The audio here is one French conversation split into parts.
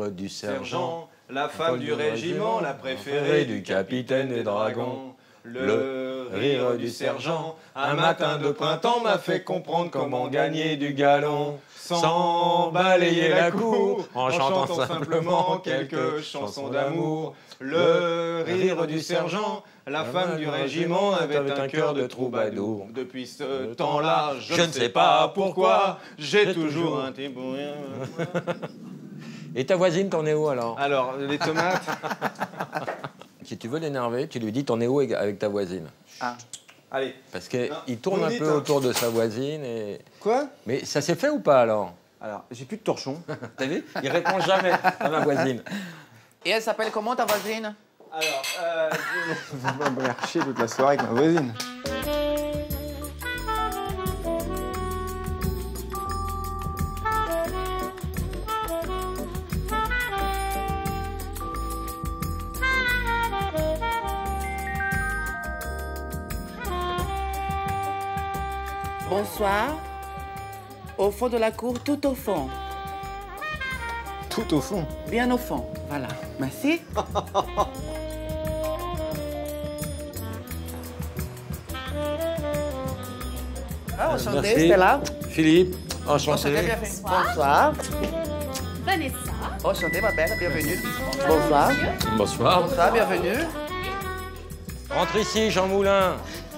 rire du sergent, la femme du régiment, la préférée du capitaine des dragons. Le rire du sergent, un matin de printemps, m'a fait comprendre comment gagner du galon. Sans balayer la cour, en chantant simplement quelques chansons d'amour. Le rire du sergent, la femme du régiment avait un cœur de troubadour. Depuis ce temps-là, je ne sais pas pourquoi, j'ai toujours un petit bruit. Et ta voisine, t'en es où alors? Alors, les tomates. Si tu veux l'énerver, tu lui dis t'en es où avec ta voisine. Ah, allez. Parce qu'il tourne un peu autour de sa voisine et... Quoi? Mais ça s'est fait ou pas alors? Alors, j'ai plus de torchon. T'as vu? Il répond jamais à ma voisine. Et elle s'appelle comment ta voisine? Alors, vous allez me faire chier toute la soirée avec ma voisine. Bonsoir. Au fond de la cour, tout au fond. Tout au fond. Bien au fond. Voilà. Merci. Ah, enchanté, Merci. Stella. Philippe, Enchanté, enchanté. bienvenue. Bonsoir. Vanessa. Enchanté, ma belle, bienvenue. Bonsoir. Bonsoir. Bonsoir, bienvenue. Rentre ici, Jean Moulin.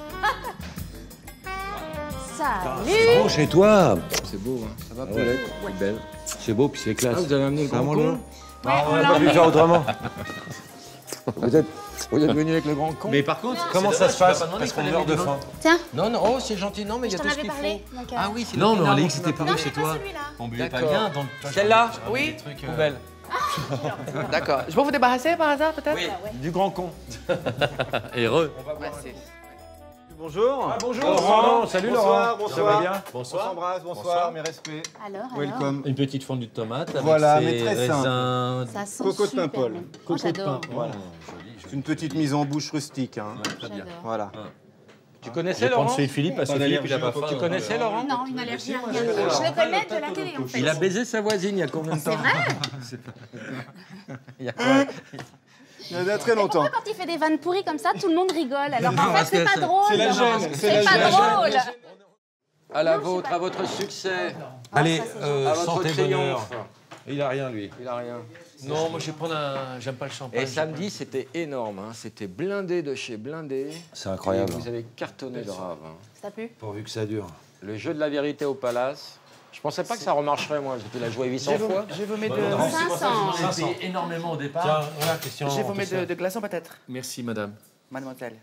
Salut. Oh, chez toi. C'est beau, hein. Ça va, Paulette? C'est belle. C'est beau, puis c'est classe. Ah, vous avez amené le grand con? On n'a pas pu faire autrement. Vous êtes venu avec le grand con? Mais par contre, comment ça se passe? Parce qu'on meurt de faim. Tiens, Non, non, oh, c'est gentil, non, mais il y je a t'en tout ce avais qu'il faut. parlé. Donc, Ah oui, c'est Non, le mais on pinard dit dont que tu c'était m'as pas non, vu mais chez pas toi. celui-là. On buvait pas D'accord. bien. Donc, Celle-là? Oui. Poubelle. D'accord. Je peux vous débarrasser par hasard, peut-être? Oui, du grand con. Heureux. Merci. Bonjour. Ah, bonjour, Laurent. Salut, Bonsoir, Laurent. bonsoir. Ça va bien? On s'embrasse, bonsoir, mes respects. Alors, Welcome. Une petite fondue de tomate avec Voilà, ses mais très raisins. ça sent Coco de super Paimpol. bon. Coco de J'adore. pain. Voilà. C'est une petite mise en bouche rustique. Hein. J'adore. Voilà. Tu connaissais Je vais prendre Laurent? celui de Philippe parce que Philippe, il a pas faim. Tu connaissais Laurent? Non, une allergie à rien. Je le connais de la télé, en fait. Il a baisé sa voisine il y a combien de temps? C'est vrai? Il y a quoi? Il y a très longtemps. Pourquoi quand il fait des vannes pourries comme ça, tout le monde rigole? Alors qu'en fait, parce c'est que pas drôle. c'est la gêne, c'est C'est la pas gêne. drôle. À la Non, je sais vôtre, pas. à votre succès. Allez, ça, c'est À votre santé, bonheur. triomphe. Il a rien, lui. Il a rien. Non, moi, je vais prendre un... J'aime pas le champagne. Et samedi, c'était énorme. Hein. C'était blindé de chez blindé. C'est Et incroyable. vous avez cartonné grave. Hein. Ça t'a plu? Pourvu que ça dure. Le jeu de la vérité au palace. Je pensais pas que ça remarcherait, moi. J'ai pu la jouer 800 fois. Je vous mets de... 500. C'est énormément au départ. Tiens, voilà, question. Je vous mets de glaçons, peut-être, Merci, madame. mademoiselle.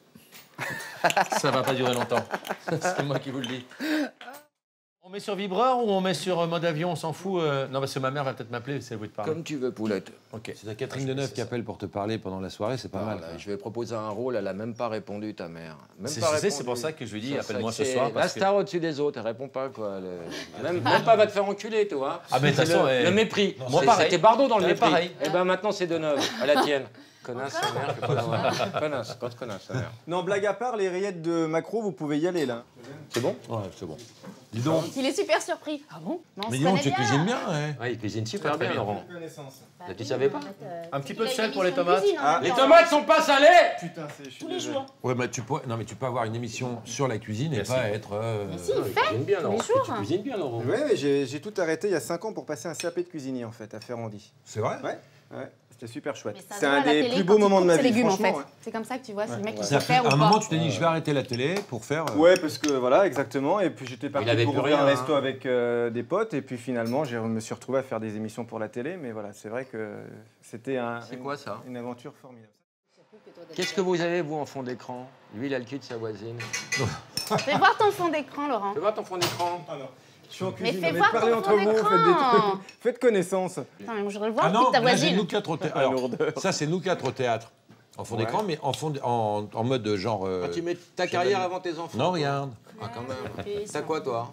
Ça va pas durer longtemps. C'est moi qui vous le dis. On met sur vibreur ou on met sur mode avion, on s'en fout Non, parce que ma mère va peut-être m'appeler si elle veut te parler. Comme tu veux, poulette. Ok. C'est ta Catherine Deneuve qui appelle pour te parler pendant la soirée, c'est pas mal. Voilà, je vais proposer un rôle, elle a même pas répondu, ta mère. Même C'est pas c'est répondu. pour ça que je lui dis Ça, appelle-moi c'est- ce soir. La Parce que... star au-dessus des autres, elle répond pas, quoi. Même pas, elle va te faire enculer, tu vois. Ah, mais de toute C'est façon, le, elle- le mépris. Moi, pareil. C'était Bardot dans le Ouais, mépris. pareil. Et ben maintenant, c'est Deneuve, à la tienne. Connasse, sa mère, je peux pas la voir. Connasse, grosse connasse, sa mère. Non, blague à part, les rillettes de Macro, vous pouvez y aller là. C'est bon? Ouais, c'est bon. Dis donc. Il est super surpris. Ah bon? Mais on Mais se dis donc, connaît tu bien. cuisines bien, ouais. Ouais, il cuisine super Très bien, bien. Laurent. Connaissance. Bah, Tu savais pas? Un petit peu de il a sel une pour les émission de tomates. cuisine en Ah. même Les temps. tomates sont pas salées! Putain, je suis Tous les désolé. jours. Ouais, mais tu pourrais... Non, mais tu peux avoir une émission sur la cuisine et pas être... Mais si, il Il fait. cuisine bien, Laurent. jours. Tu cuisines bien, Laurent. Ouais, mais j'ai tout arrêté il y a 5 ans pour passer un CAP de cuisinier en fait, à Ferrandi. C'est vrai? Ouais, ouais. C'était super chouette. Mais ça C'est se voit un à la des télé plus quand beaux il moments de coupe ma ses vie, légumes, en fait. franchement. C'est comme ça que tu vois si le mec il Ça sait a fait- faire à ou un moment, pas. tu t'es dit, je vais arrêter la télé pour faire... Ouais, parce que voilà, exactement. Et puis j'étais parti avait pour plus ouvrir rien, un hein. resto avec des potes. Et puis finalement, je me suis retrouvé à faire des émissions pour la télé. Mais voilà, c'est vrai que c'était C'est quoi, ça? une aventure formidable. Qu'est-ce que vous avez, vous, en fond d'écran? Lui, il a le cul de sa voisine. Fais voir ton fond d'écran, Laurent. Fais voir ton fond d'écran. Ah non, je suis en Mais cuisine. fais mais voir parlez ton entre fond vous, faites des d'écran. trucs. Faites connaissance. Attends, mais moi, je voudrais le voir Ah le cul non, de ta là, j'ai voisine. nous quatre au théâtre. La Alors, lourdeur. ça, c'est nous quatre au théâtre. En fond Ouais. d'écran, mais en mode genre... Ah, tu mets ta carrière avant tes enfants. Non, toi. regarde. Ah, quand même. Et ça. T'as quoi, toi?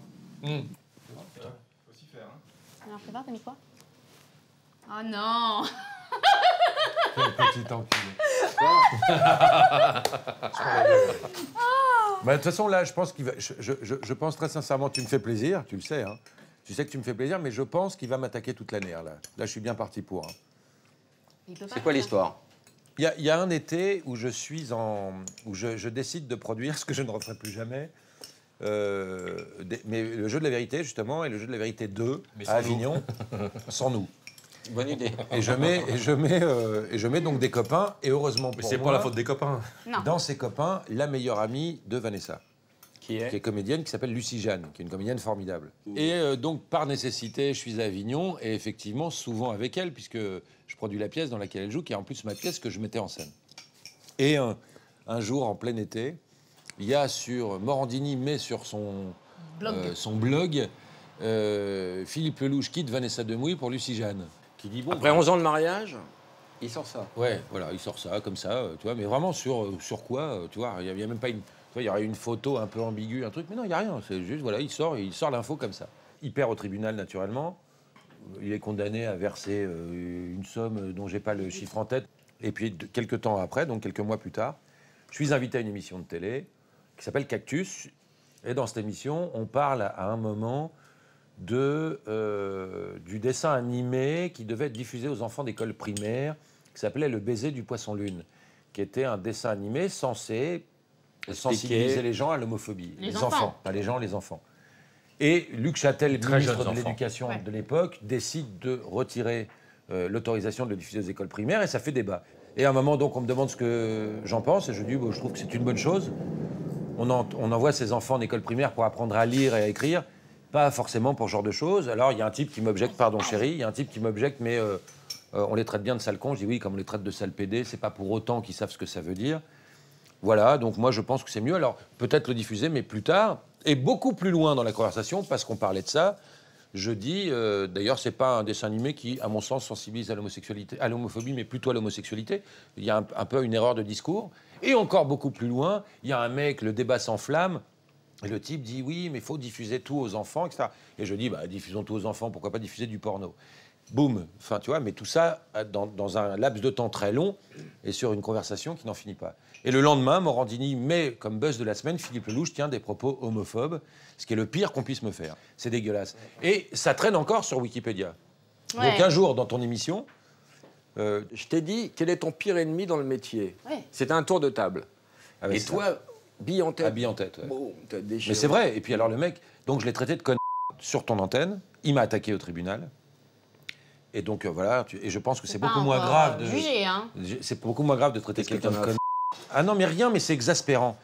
Alors, fais voir, t'as mis quoi? Oh non. Petit enculé. Bah, de toute façon, là, je pense qu'il va... Je pense très sincèrement, tu me fais plaisir, tu le sais, hein. Tu sais que tu me fais plaisir, mais je pense qu'il va m'attaquer toute l'année. Là, je suis bien parti pour. C'est quoi l'histoire? Il y a un été où je suis où je décide de produire ce que je ne referai plus jamais. Mais le jeu de la vérité, justement, et le jeu de la vérité 2 à Avignon, sans nous. Bonne idée. Et je mets donc des copains, et heureusement pour Mais c'est moi, pas la faute des copains. Non. dans ces copains, la meilleure amie de Vanessa, Qui qui est comédienne, qui s'appelle Lucie Jeanne, qui est une comédienne formidable. Et donc, par nécessité, je suis à Avignon, et effectivement, souvent avec elle, puisque je produis la pièce dans laquelle elle joue, qui est en plus ma pièce que je mettais en scène. Et un jour, en plein été, il y a sur Morandini, mais sur son blog, Philippe Lelouch quitte Vanessa Demouy pour Lucie Jeanne, qui dit bon. Après 11 ans de mariage, il sort ça. Ouais, voilà, il sort ça comme ça, tu vois, mais vraiment sur quoi, tu vois, il y a même pas une, tu vois, il y aurait une photo un peu ambiguë, un truc, mais non, il y a rien, c'est juste voilà, il sort l'info comme ça. Il perd au tribunal naturellement, il est condamné à verser une somme dont j'ai pas le chiffre en tête, et puis quelques temps après, donc quelques mois plus tard, je suis invité à une émission de télé qui s'appelle Cactus, et dans cette émission, on parle à un moment du dessin animé qui devait être diffusé aux enfants d'école primaire, qui s'appelait Le baiser du poisson-lune, qui était un dessin animé censé sensibiliser les gens à l'homophobie. Les enfants. Pas les gens, les enfants. Et Luc Châtel, Très ministre jeunes de enfants. l'Éducation Ouais. de l'époque, décide de retirer l'autorisation de le diffuser aux écoles primaires, et ça fait débat. Et à un moment, donc, on me demande ce que j'en pense, et je dis, bon, je trouve que c'est une bonne chose. On envoie ses enfants en école primaire pour apprendre à lire et à écrire, pas forcément pour ce genre de choses. Alors, il y a un type qui m'objecte, pardon chérie, il y a un type qui m'objecte, mais on les traite bien de sales cons. Je dis oui, comme on les traite de sales pédés, c'est pas pour autant qu'ils savent ce que ça veut dire. Voilà, donc moi je pense que c'est mieux. Alors, peut-être le diffuser, mais plus tard, et beaucoup plus loin dans la conversation, parce qu'on parlait de ça, je dis, d'ailleurs, c'est pas un dessin animé qui, à mon sens, sensibilise à l'homosexualité, à l'homophobie, mais plutôt à l'homosexualité. Il y a un peu une erreur de discours. Et encore beaucoup plus loin, il y a un mec, le débat s'enflamme, et le type dit oui, mais il faut diffuser tout aux enfants, etc. Et je dis, bah, diffusons tout aux enfants, pourquoi pas diffuser du porno? Boum, enfin tu vois, mais tout ça dans un laps de temps très long et sur une conversation qui n'en finit pas. Et le lendemain, Morandini met comme buzz de la semaine, Philippe Lelouch tient des propos homophobes, ce qui est le pire qu'on puisse me faire. C'est dégueulasse. Et ça traîne encore sur Wikipédia. Ouais. Donc un jour, dans ton émission, Je t'ai dit, quel est ton pire ennemi dans le métier? Ouais. C'est un tour de table. ah ouais, Et c'est toi, bille en tête. habillé en tête. Ouais. Boum, t'as déchiré. Mais c'est vrai. Et puis alors le mec, donc je l'ai traité de con sur ton antenne. Il m'a attaqué au tribunal. Et donc voilà. Et je pense que c'est beaucoup moins grave de. Jugé, hein. C'est beaucoup moins grave de traiter Qu'est-ce que quelqu'un de t'en as con. Ah non, mais rien. Mais c'est exaspérant.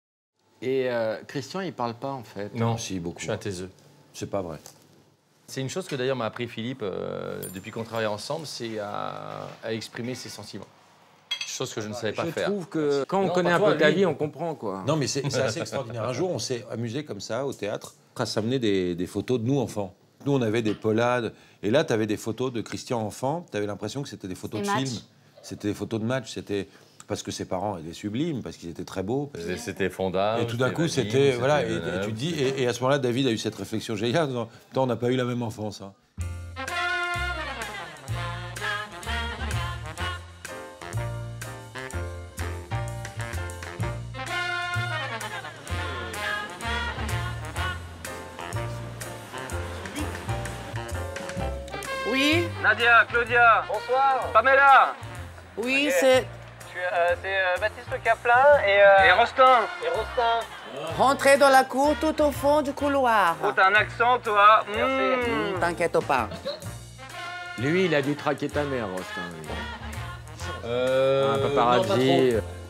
Et Christian, il parle pas en fait. Non, Si, beaucoup. je suis à tes œufs. C'est pas vrai. C'est une chose que d'ailleurs m'a appris Philippe depuis qu'on travaille ensemble, c'est à exprimer ses sentiments. Chose que je ne savais pas Je faire. trouve que quand on Non, connaît pas un toi, peu ta lui. vie, on comprend quoi. Non, mais c'est assez extraordinaire. Un jour, on s'est amusé comme ça au théâtre, à s'amener des photos de nous enfants. Nous, on avait des polades. Et là, tu avais des photos de Christian enfant. Tu avais l'impression que c'était des photos Des de matchs. films. C'était des photos de matchs. C'était parce que ses parents étaient sublimes, parce qu'ils étaient très beaux. C'était Fonda. Et tout d'un coup, c'était voilà. Et tu te dis. Et à ce moment-là, David a eu cette réflexion géniale. En disant, putain, on n'a pas eu la même enfance. Hein. Oui, Nadia, Claudia, bonsoir. Pamela, oui, Ok. c'est c'est Baptiste Caplin et Rostin. Et Rostin. rentrer dans la cour tout au fond du couloir. Oh, t'as un accent, toi. Merci. T'inquiète pas. Lui, il a dû traquer ta mère, Rostin. lui. Un non, paparazzi.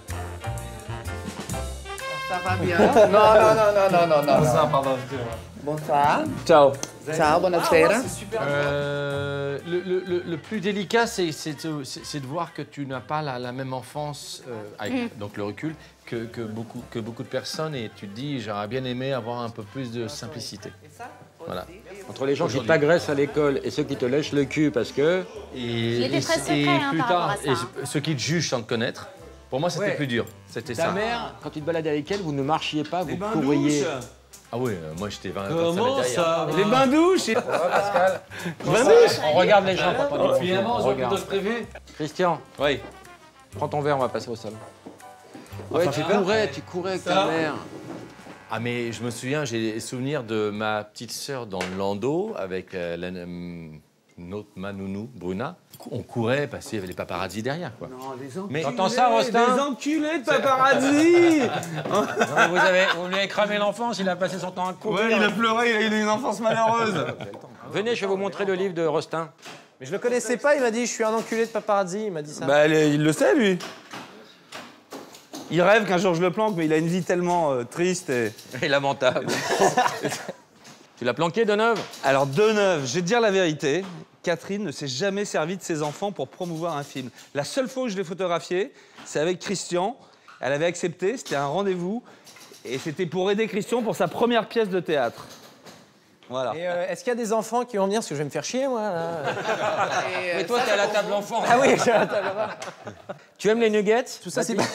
Ça va bien? Non, non. pardon. Bonsoir. Ciao. Ciao, buonasera. Le plus délicat, c'est de voir que tu n'as pas la même enfance, avec donc le recul, que beaucoup de personnes. Et tu te dis, j'aurais bien aimé avoir un peu plus de simplicité. Voilà. Entre les gens qui Aujourd'hui. t'agressent à l'école et ceux qui te lèchent le cul parce que... Et, était très secret, hein, plus par tard, rapport à ça, hein. ceux qui te jugent sans te connaître, pour moi, c'était Ouais. plus dur. C'était Ta ça. mère, quand tu te baladais avec elle, vous ne marchiez pas, vous courriez. Ah oui, moi, j'étais 20 Comment ça va? Les bains douches. Pascal. On regarde les gens quand on dit bonjour. On regarde. prévu. Christian, Oui. prends ton verre, on va passer au salon. Ouais, tu courais avec ta mère. Ah, mais je me souviens, j'ai des souvenirs de ma petite sœur dans le landau avec notre manounou, Bruna. On courait parce qu'il y avait les paparazzis derrière, quoi. Non, les enculés. Mais t'entends ça, Rostin? Des enculés de paparazzi. Non, mais vous lui avez cramé l'enfance, il a passé son temps à courir. Ouais, il a pleuré, il a eu une enfance malheureuse. Venez, je vais vous montrer le livre de Rostin. Mais je le connaissais pas, il m'a dit je suis un enculé de paparazzi, il m'a dit ça. Bah, il le sait, lui. Il rêve qu'un jour je le planque, mais il a une vie tellement triste et... Et lamentable. Tu l'as planqué, Deneuve? Alors, Deneuve, je vais te dire la vérité, Catherine ne s'est jamais servie de ses enfants pour promouvoir un film. La seule fois où je l'ai photographiée, c'est avec Christian. Elle avait accepté, c'était un rendez-vous. Et c'était pour aider Christian pour sa première pièce de théâtre. Voilà. Et est-ce qu'il y a des enfants qui vont venir? Parce que je vais me faire chier, moi. Là. Mais toi, t'es à la table enfant. Ah oui, je suis à la table enfant. Tu aimes les nuggets? Tout ça, c'est...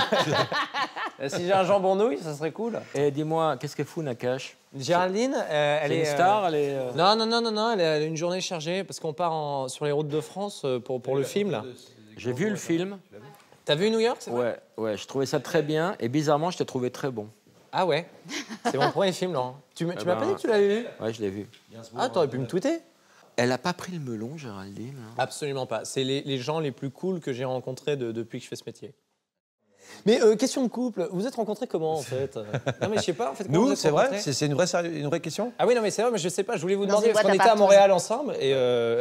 Si j'ai un jambon nouille, ça serait cool. Et dis-moi, qu'est-ce qu'elle fout, Nakache? Géraldine, elle C'est est... une star, elle est... Non, elle a une journée chargée parce qu'on part sur les routes de France pour le film, là. J'ai vu le film. T'as vu New York, c'est vrai? Ouais, je trouvais ça très bien. Et bizarrement, je t'ai trouvé très bon. Ah ouais? C'est mon premier film, Laurent. Tu m'as pas dit que tu l'avais vu? Ouais, je l'ai vu. Ah, t'aurais pu me tweeter? Elle a pas pris le melon, Géraldine. Absolument pas. C'est les gens les plus cools que j'ai rencontrés depuis que je fais ce métier. Mais question de couple, vous êtes rencontrés comment en fait? Non mais je sais pas en fait. Comment vous Nous, êtes c'est vrai? rencontrés C'est une vraie question? Ah oui, non mais c'est vrai, mais je sais pas, je voulais vous Dans demander, une parce qu'on boîte était à à Montréal ensemble et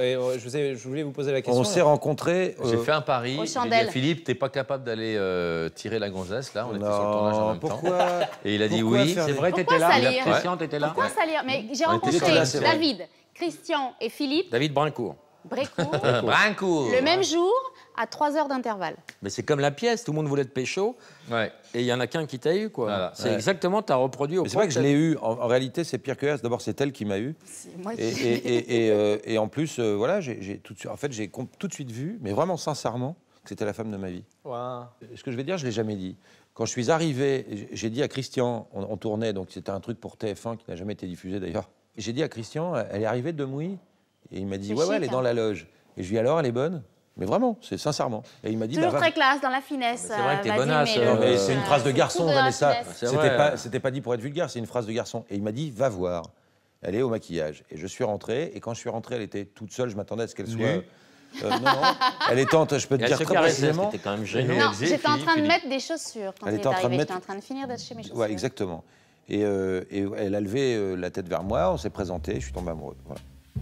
je voulais vous poser la question. On s'est rencontrés... J'ai fait un pari. Aux J'ai dit à chandelles. Philippe, t'es pas capable d'aller tirer la gonzesse, là. On était sur le tournage en Non, même temps. pourquoi? Et il a dit Pourquoi oui. faire C'est des- vrai, Pourquoi t'étais là? salir? Christian, t'étais là? Pourquoi salir? Mais j'ai On était rencontré là, c'est vrai. David, Christian et Philippe David Brincourt. Brécourt Brincourt. le même jour à 3 heures d'intervalle. Mais c'est comme la pièce, tout le monde voulait te pécho. Ouais. Et il y en a qu'un qui t'a eu, quoi. Voilà. C'est Ouais. exactement, t'as reproduit au Mais c'est vrai que je l'ai eu. En réalité, c'est pire que ça. D'abord, c'est elle qui m'a eu. Moi, Et en plus, voilà, j'ai tout de suite, en fait, j'ai tout de suite vu, mais vraiment sincèrement, que c'était la femme de ma vie. Wow. Ce que je vais dire, je l'ai jamais dit. Quand je suis arrivé, j'ai dit à Christian, on tournait, donc c'était un truc pour TF1 qui n'a jamais été diffusé d'ailleurs. Et j'ai dit à Christian, elle est arrivée de Mouy, et il m'a dit, C'est ouais, chic, elle est hein. dans la loge. Et je lui ai dit, alors, elle est bonne? Mais vraiment, c'est sincèrement. Et il m'a dit, toujours bah, très classe, dans la finesse. c'est vrai que t'es Vadim, bonasse, mais non, le- mais c'est une phrase de c'est garçon, tout de la Vanessa. finesse. C'est vrai. C'était pas dit pour être vulgaire, c'est une phrase de garçon. Et il m'a dit, va voir. Elle est au maquillage. Et je suis rentré. Et quand je suis rentré, elle était toute seule. Je m'attendais à ce qu'elle soit. Non, non. Elle était je peux te Et elle dire se très caressait, précisément. c'était quand même Et gênant. Non, Philippe, j'étais en train de Philippe. mettre des chaussures quand Elle il est était en train de arrivé. mettre- J'étais en train de finir d'acheter mes chaussures. Ouais, exactement. Et elle a levé la tête vers moi. On s'est présenté. Je suis tombé amoureux. Voilà.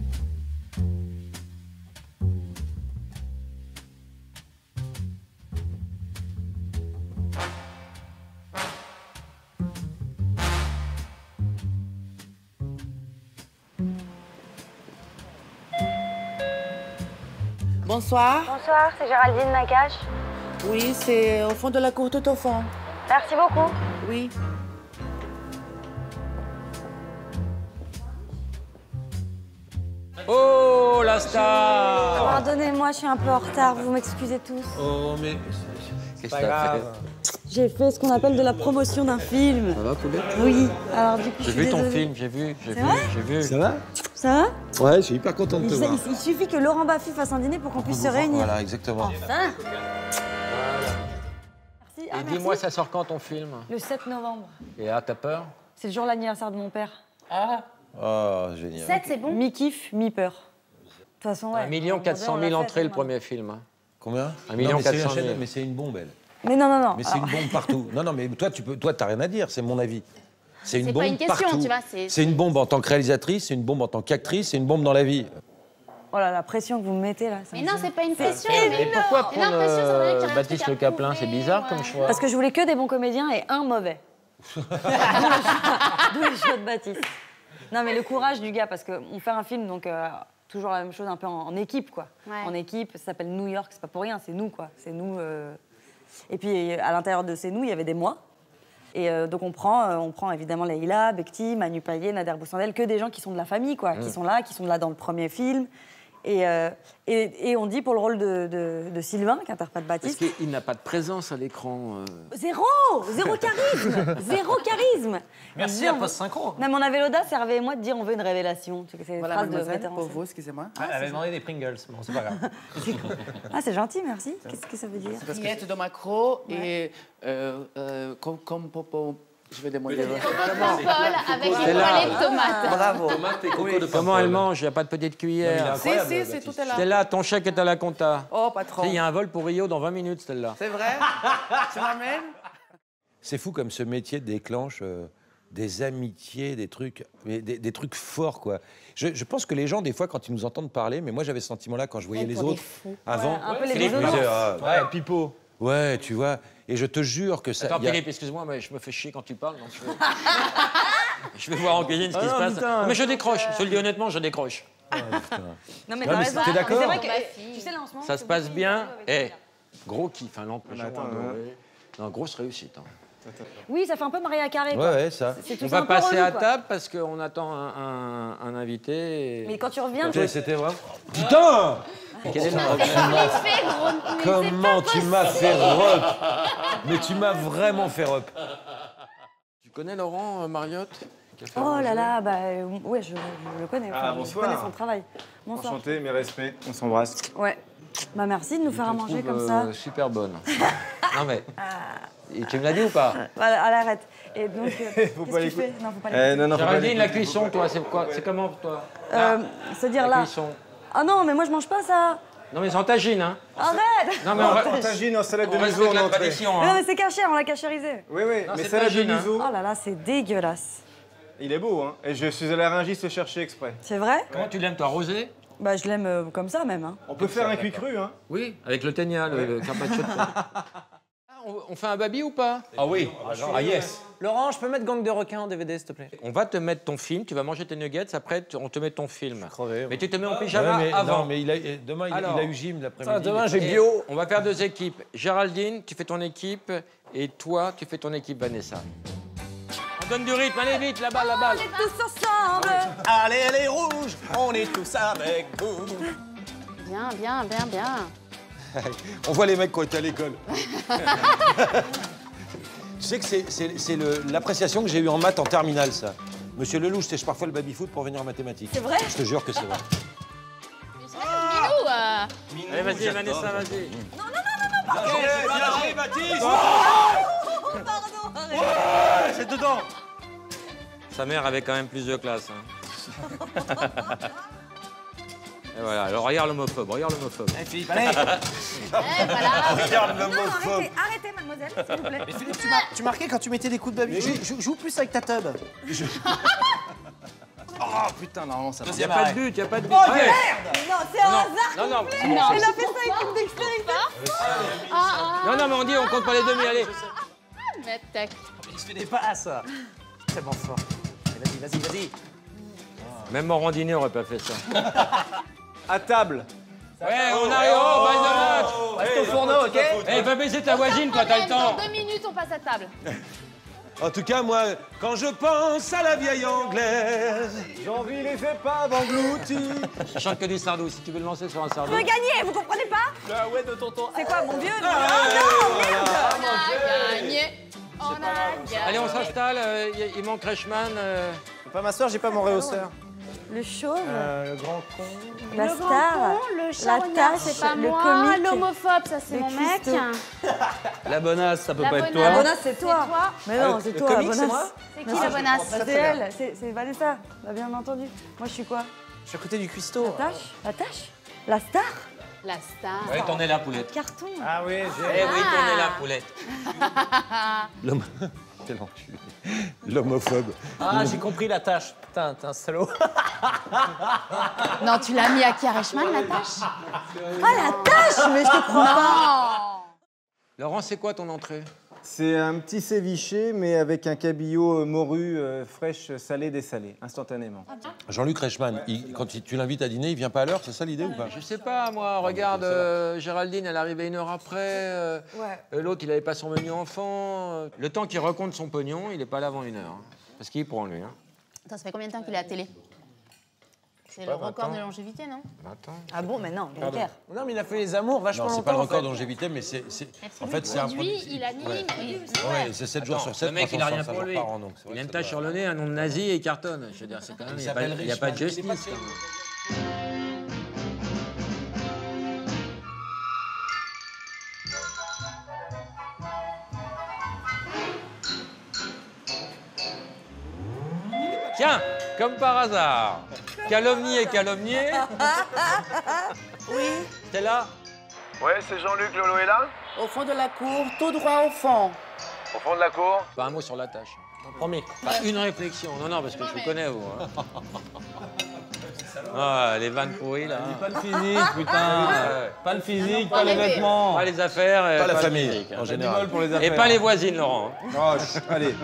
Bonsoir. Bonsoir, c'est Géraldine Nakache. Oui, c'est au fond de la cour tout au fond. Merci beaucoup. Oui. Oh, la star! Pardonnez-moi, je suis un peu en retard, vous m'excusez tous. Oh, mais. Qu'est-ce que t'as fait? J'ai fait ce qu'on appelle de la promotion d'un film. Ça va, Poulette? Oui, alors du coup, je J'ai suis vu ton désolée. film, j'ai vu. vrai J'ai vu. va? Ça va Ouais, je suis hyper content de te voir. il suffit que Laurent Baffy fasse un dîner pour qu'on puisse se réunir. Voilà, exactement. Enfin. Merci. Ah, Et merci. dis-moi, ça sort quand ton film? Le 7 novembre. Et t'as peur? C'est le jour de l'anniversaire de mon père. Oh, génial. 7, c'est bon. Mi-kiff, mi-peur. De toute façon, ouais. 1 400 000 entrées le premier film. hein. Combien? 1 Non, mais c'est 400 000. mais c'est une bombe, elle. Mais non. Mais c'est une bombe partout. Non, non, mais toi, t'as rien à dire, c'est mon avis. C'est une C'est bombe pas une question, partout. tu vois, C'est une bombe en tant que réalisatrice, c'est une bombe en tant qu'actrice, c'est une bombe dans la vie. Oh là, la pression que vous me mettez là. ça Mais me non, fait- c'est pas une question. Et pourquoi Mais non, pression, ça veut dire qu'il y a un Baptiste truc Le à Caplin? C'est prouver, bizarre ouais. comme choix. Parce que je voulais que des bons comédiens et un mauvais. D'où le choix de Baptiste. Non, mais le courage du gars, parce qu'on fait un film, donc toujours la même chose, un peu en équipe, quoi. Ouais. En équipe, ça s'appelle New York, c'est pas pour rien, c'est nous, quoi. C'est nous. Et puis, à l'intérieur de ces nous, il y avait des moi. Et donc, on prend évidemment Leïla, Bekti, Manu Payet, Nader Boussandel, que des gens qui sont de la famille, quoi, qui sont là dans le premier film. Et on dit pour le rôle de Sylvain, qui interprète Parce Baptiste. qu'il n'a pas de présence à l'écran. Zéro charisme. Zéro charisme. Merci à Post Synchro. Non, mais on avait l'audace, Hervé et moi, de dire on veut une révélation. C'est une Voilà, phrase de mademoiselle, metteur en pour scène. vous, excusez-moi. Elle avait demandé des Pringles. Bon, c'est pas grave. Ah, c'est gentil, merci. Qu'est-ce que ça veut dire Miette de macro et comme Je vais démontrer. Coca-Cola avec des poêlées de tomates. Bravo. Tomate et coco de Comment elle mange? Il n'y a pas de petite cuillère. Si, c'est tout est là. Stella, ton chèque est à la compta. Oh, patron. Il y a un vol pour Rio dans 20 minutes, Stella. C'est vrai? Tu m'amènes? C'est fou comme ce métier déclenche des amitiés, des trucs, mais des trucs forts, quoi. Je pense que les gens, des fois, quand ils nous entendent parler, mais moi j'avais ce sentiment-là quand je voyais les autres avant. Un peu les Philippe, bisounours. ouais, Pipo. Ouais, tu vois. Et je te jure que ça. Attends, y a- Philippe, excuse-moi, mais je me fais chier quand tu parles. Donc je vais voir en cuisine ce qui se passe. putain. Mais je décroche. Je te le dis honnêtement, je décroche. Non, mais Non, t'as mais raison. t'es d'accord? Mais c'est vrai que, tu sais, là, en ce moment... Ça se passe bien. Eh. Gros kiff, hein, l'empêchement adoré. Non, grosse réussite. Hein. Oui, ça fait un peu Maria Carré, quoi. Ouais, ça. C'est tout On ça va un peu passer relou, à quoi. table parce qu'on attend un invité. Mais quand tu reviens... C'était vrai. Putain! Quel est le Comment tu m'as fait rep? Mais tu m'as vraiment fait rep. Tu connais Laurent Mariotte qui a fait Oh là Manger là, bah ouais, je le connais. Ah, Je bonsoir. connais son travail. Bonsoir. Enchanté, mes respects. On s'embrasse. Ouais. Bah merci de nous faire à manger Je trouve, comme ça. super bonne. Non mais. Et tu me l'as dit ou pas? Voilà, elle arrête. Et donc, qu'est-ce Faut que pas tu l'écouter. fais? Non, faut pas l'écouter. Non, non, faut pas Géraldine, la l'écouter. cuisson, toi, c'est quoi? C'est comment pour toi? C'est-à-dire La là... cuisson. Ah non, mais moi je mange pas ça. Non mais en tagine, hein. Arrête. Non mais on va. Tagine en salade de On reste miso avec en la entrée. tradition, Mais non, hein. mais c'est caché, on l'a cachérisé. Oui, oui, Non, mais c'est salade de tagine, hein. miso. Oh là là, c'est dégueulasse. Il est beau, hein. Et je suis allé à Rungis le chercher exprès. C'est vrai? Comment tu l'aimes toi, rosé? Bah je l'aime comme ça même. Hein. On peut faire un cuit cru, hein. Oui, avec le ténia, le carpaccio de porc. On fait un babi ou pas? Ah oui. Ah yes. Laurent, je peux mettre Gang de requins en DVD, s'il te plaît? On va te mettre ton film, tu vas manger tes nuggets, après on te met ton film. Crevé. Mais tu te mets en pyjama Ouais, mais, avant. non, mais demain, il Alors. a eu gym l'après-midi. Demain, j'ai Et bio. On va faire 2 équipes. Géraldine, tu fais ton équipe, et toi, tu fais ton équipe Vanessa. On donne du rythme, allez vite, la balle, la balle. On est tous ensemble. Allez, les rouges, on est tous avec vous. Bien, bien, bien, bien. On voit les mecs qui ont été à l'école. Tu sais que c'est l'appréciation que j'ai eue en maths en terminale, ça. Monsieur Lelouch sèche parfois le baby-foot pour venir en mathématiques. C'est vrai? Je te jure que c'est vrai. Minou, Allez, vas-y, Vanessa, vas-y. Allez, Baptiste. C'est dedans. Sa mère avait quand même plus de classe. Hein. Et voilà, alors regarde l'homophobe, regarde l'homophobe. Philippe, allez. Regarde Non, arrêtez, mademoiselle, s'il vous plaît. Mais Philippe, tu marquais quand tu mettais des coups de baby. Joue plus avec ta tub. Oh putain, non, ça va. Il n'y a pas de but, il n'y a pas de but. Non, c'est un hasard. Non, non, Non, Elle a fait ça avec une dextérité. non, non, mais on dit, on compte pas les demi, allez. mais tac. Il se fait des passes. Tellement fort. Vas-y, vas-y. Même Morandini n'aurait pas fait ça. À table. Ouais, on arrive, oh, balle de match. Reste au fourneau, ok? Eh, va baiser ta voisine, toi, t'as le temps. Dans 2 minutes, on passe à table. En tout cas, moi, quand je pense à la vieille anglaise. J'envie les épaves englouties. Je chante que du sardou, si tu veux le lancer sur un On sardou. a gagné, vous comprenez pas? Ah ouais, de tonton. C'est quoi, mon vieux? On a gagné. On a gagné. Allez, on s'installe, il manque Reichmann. Je peux pas m'asseoir, j'ai pas mon réhausseur. Le chauve, Le grand con. la Le star, grand con, le la charognard, tâche, c'est pas le moi. comique. L'homophobe, ça c'est le mon mec. cuistot. La bonasse, ça peut La pas être bonasse. toi. Bonasse, c'est toi. Mais non, c'est toi, la comique, c'est bonasse. moi C'est qui la bonasse? Bah, c'est elle, c'est Vanessa, bah, bien entendu. Moi, je suis quoi? Je suis à côté du cuistot. La tâche? La tâche? La star? La star. Ouais, t'en es là, poulette. Carton. Ah oui, Eh j'ai. oui, t'en es là, poulette. Quel enculé. L'homophobe. Ah, j'ai compris la tâche. Putain, t'es un salaud. Non, tu l'as mis à qui, à Reichmann, la tâche? Ah, la tâche? Mais je te crois pas. Non. Laurent, c'est quoi ton entrée? C'est un petit ceviché, mais avec un cabillaud morue fraîche, salée, dessalée, instantanément. Jean-Luc Reichmann, quand tu l'invites à dîner, il vient pas à l'heure, c'est ça l'idée ou pas? Je sais pas, moi. Regarde, Géraldine, elle arrivait 1 heure après. L'autre, il avait pas son menu enfant. Le temps qu'il recompte son pognon, il est pas là avant 1 heure. Hein. Parce qu'il prend, lui. Hein. Attends, ça fait combien de temps qu'il est à la télé? C'est le record de longévité, non? Attends. Ah bon, mais non, Grécaire. Non, mais il a fait les amours vachement Non, c'est longtemps. pas le record en de fait. longévité, mais en fait, c'est un Lui, produit. il anime. Ouais. et- Ouais, c'est 7 jours sur 7. Le mec, il a rien 365 pour jours lui. par an, donc c'est Il vrai a une que tache ça sur doit- le nez, un nom de nazi et il cartonne. Je veux dire, c'est quand même. Il n'y a, pas de justice. quand même. Tiens, comme par hasard, calomnié, calomnié. Oui. T'es là? Ouais, c'est Jean-Luc, Lolo est là? Au fond de la cour, tout droit au fond. Au fond de la cour? Pas un mot sur la tâche. Promis. Pas une réflexion. Non, parce que je vous connais, vous. Hein. Ah, les vannes pourries, là. Pas le physique, putain. Pas le physique, pas les vêtements. Pas les affaires. Pas la le famille, physique, hein. en général. Pour les Et affaires. pas les voisines, Laurent. Oh, allez.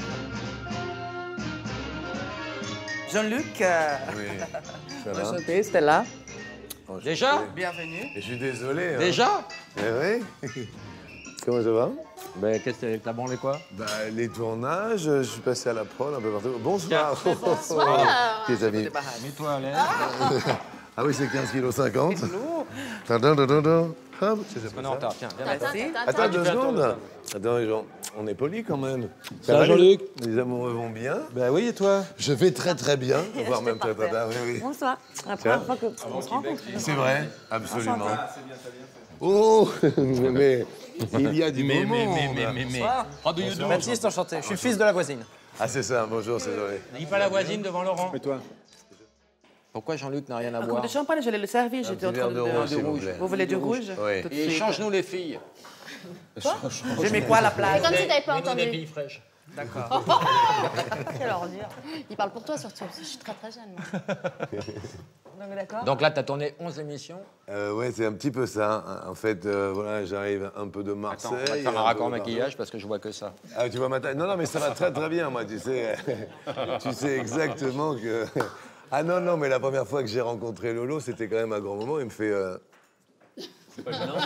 Jean-Luc, Oui. enchanté, Stella. Déjà? Bienvenue. Je suis désolé. Hein. Déjà? Eh oui. Comment ça va? Ben, qu'est-ce que t'as branlé quoi? Bah, les tournages, je suis passé à la prod un peu partout. Bonsoir. Bonsoir. Les amis. Mets-toi à l'aise. Ah oui, c'est 15,50 kg. Hop, c'est On est en retard, tiens. Viens. Attends, tu 2 fais un tour, secondes. Attends, les gens, on est polis quand même. Ça va, va, Jean-Luc? Les amoureux vont bien. Bah oui, et toi? Je vais très très bien, voire même très très bien. Oui, oui. Bonsoir. La première fois qu'on se rencontre. C'est vrai, absolument. Oh, mais il y a du beau monde. Baptiste, enchanté. Je suis le fils de la voisine. Ah, c'est ça, bonjour, c'est vrai. Dis pas la voisine devant Laurent. Et toi? Pourquoi Jean-Luc n'a rien à Un coup boire? de champagne, j'allais le servir. J'étais en train verre de rouge, s'il vous plaît. Vous voulez du rouge? Oui. Tout de Et suite. change-nous les filles. Je mets quoi à la C'est place? comme si t'avais pas Mets-nous des entendu. filles fraîches. D'accord. Quelle ordure. Il parle pour toi surtout, parce que je suis très très jeune. Moi. Donc d'accord. Donc là, t'as tourné 11 émissions. Ouais, c'est un petit peu ça. En fait, voilà, j'arrive un peu de Marseille. Attends, on va te faire un peu raccord de maquillage parce que je vois que ça. Ah, tu vois ma taille? Non, non, mais ça va très très bien, moi, tu sais. Tu sais exactement que... Ah non, non, mais la première fois que j'ai rencontré Lolo, c'était quand même un grand moment. Il me fait... C'est pas gênant?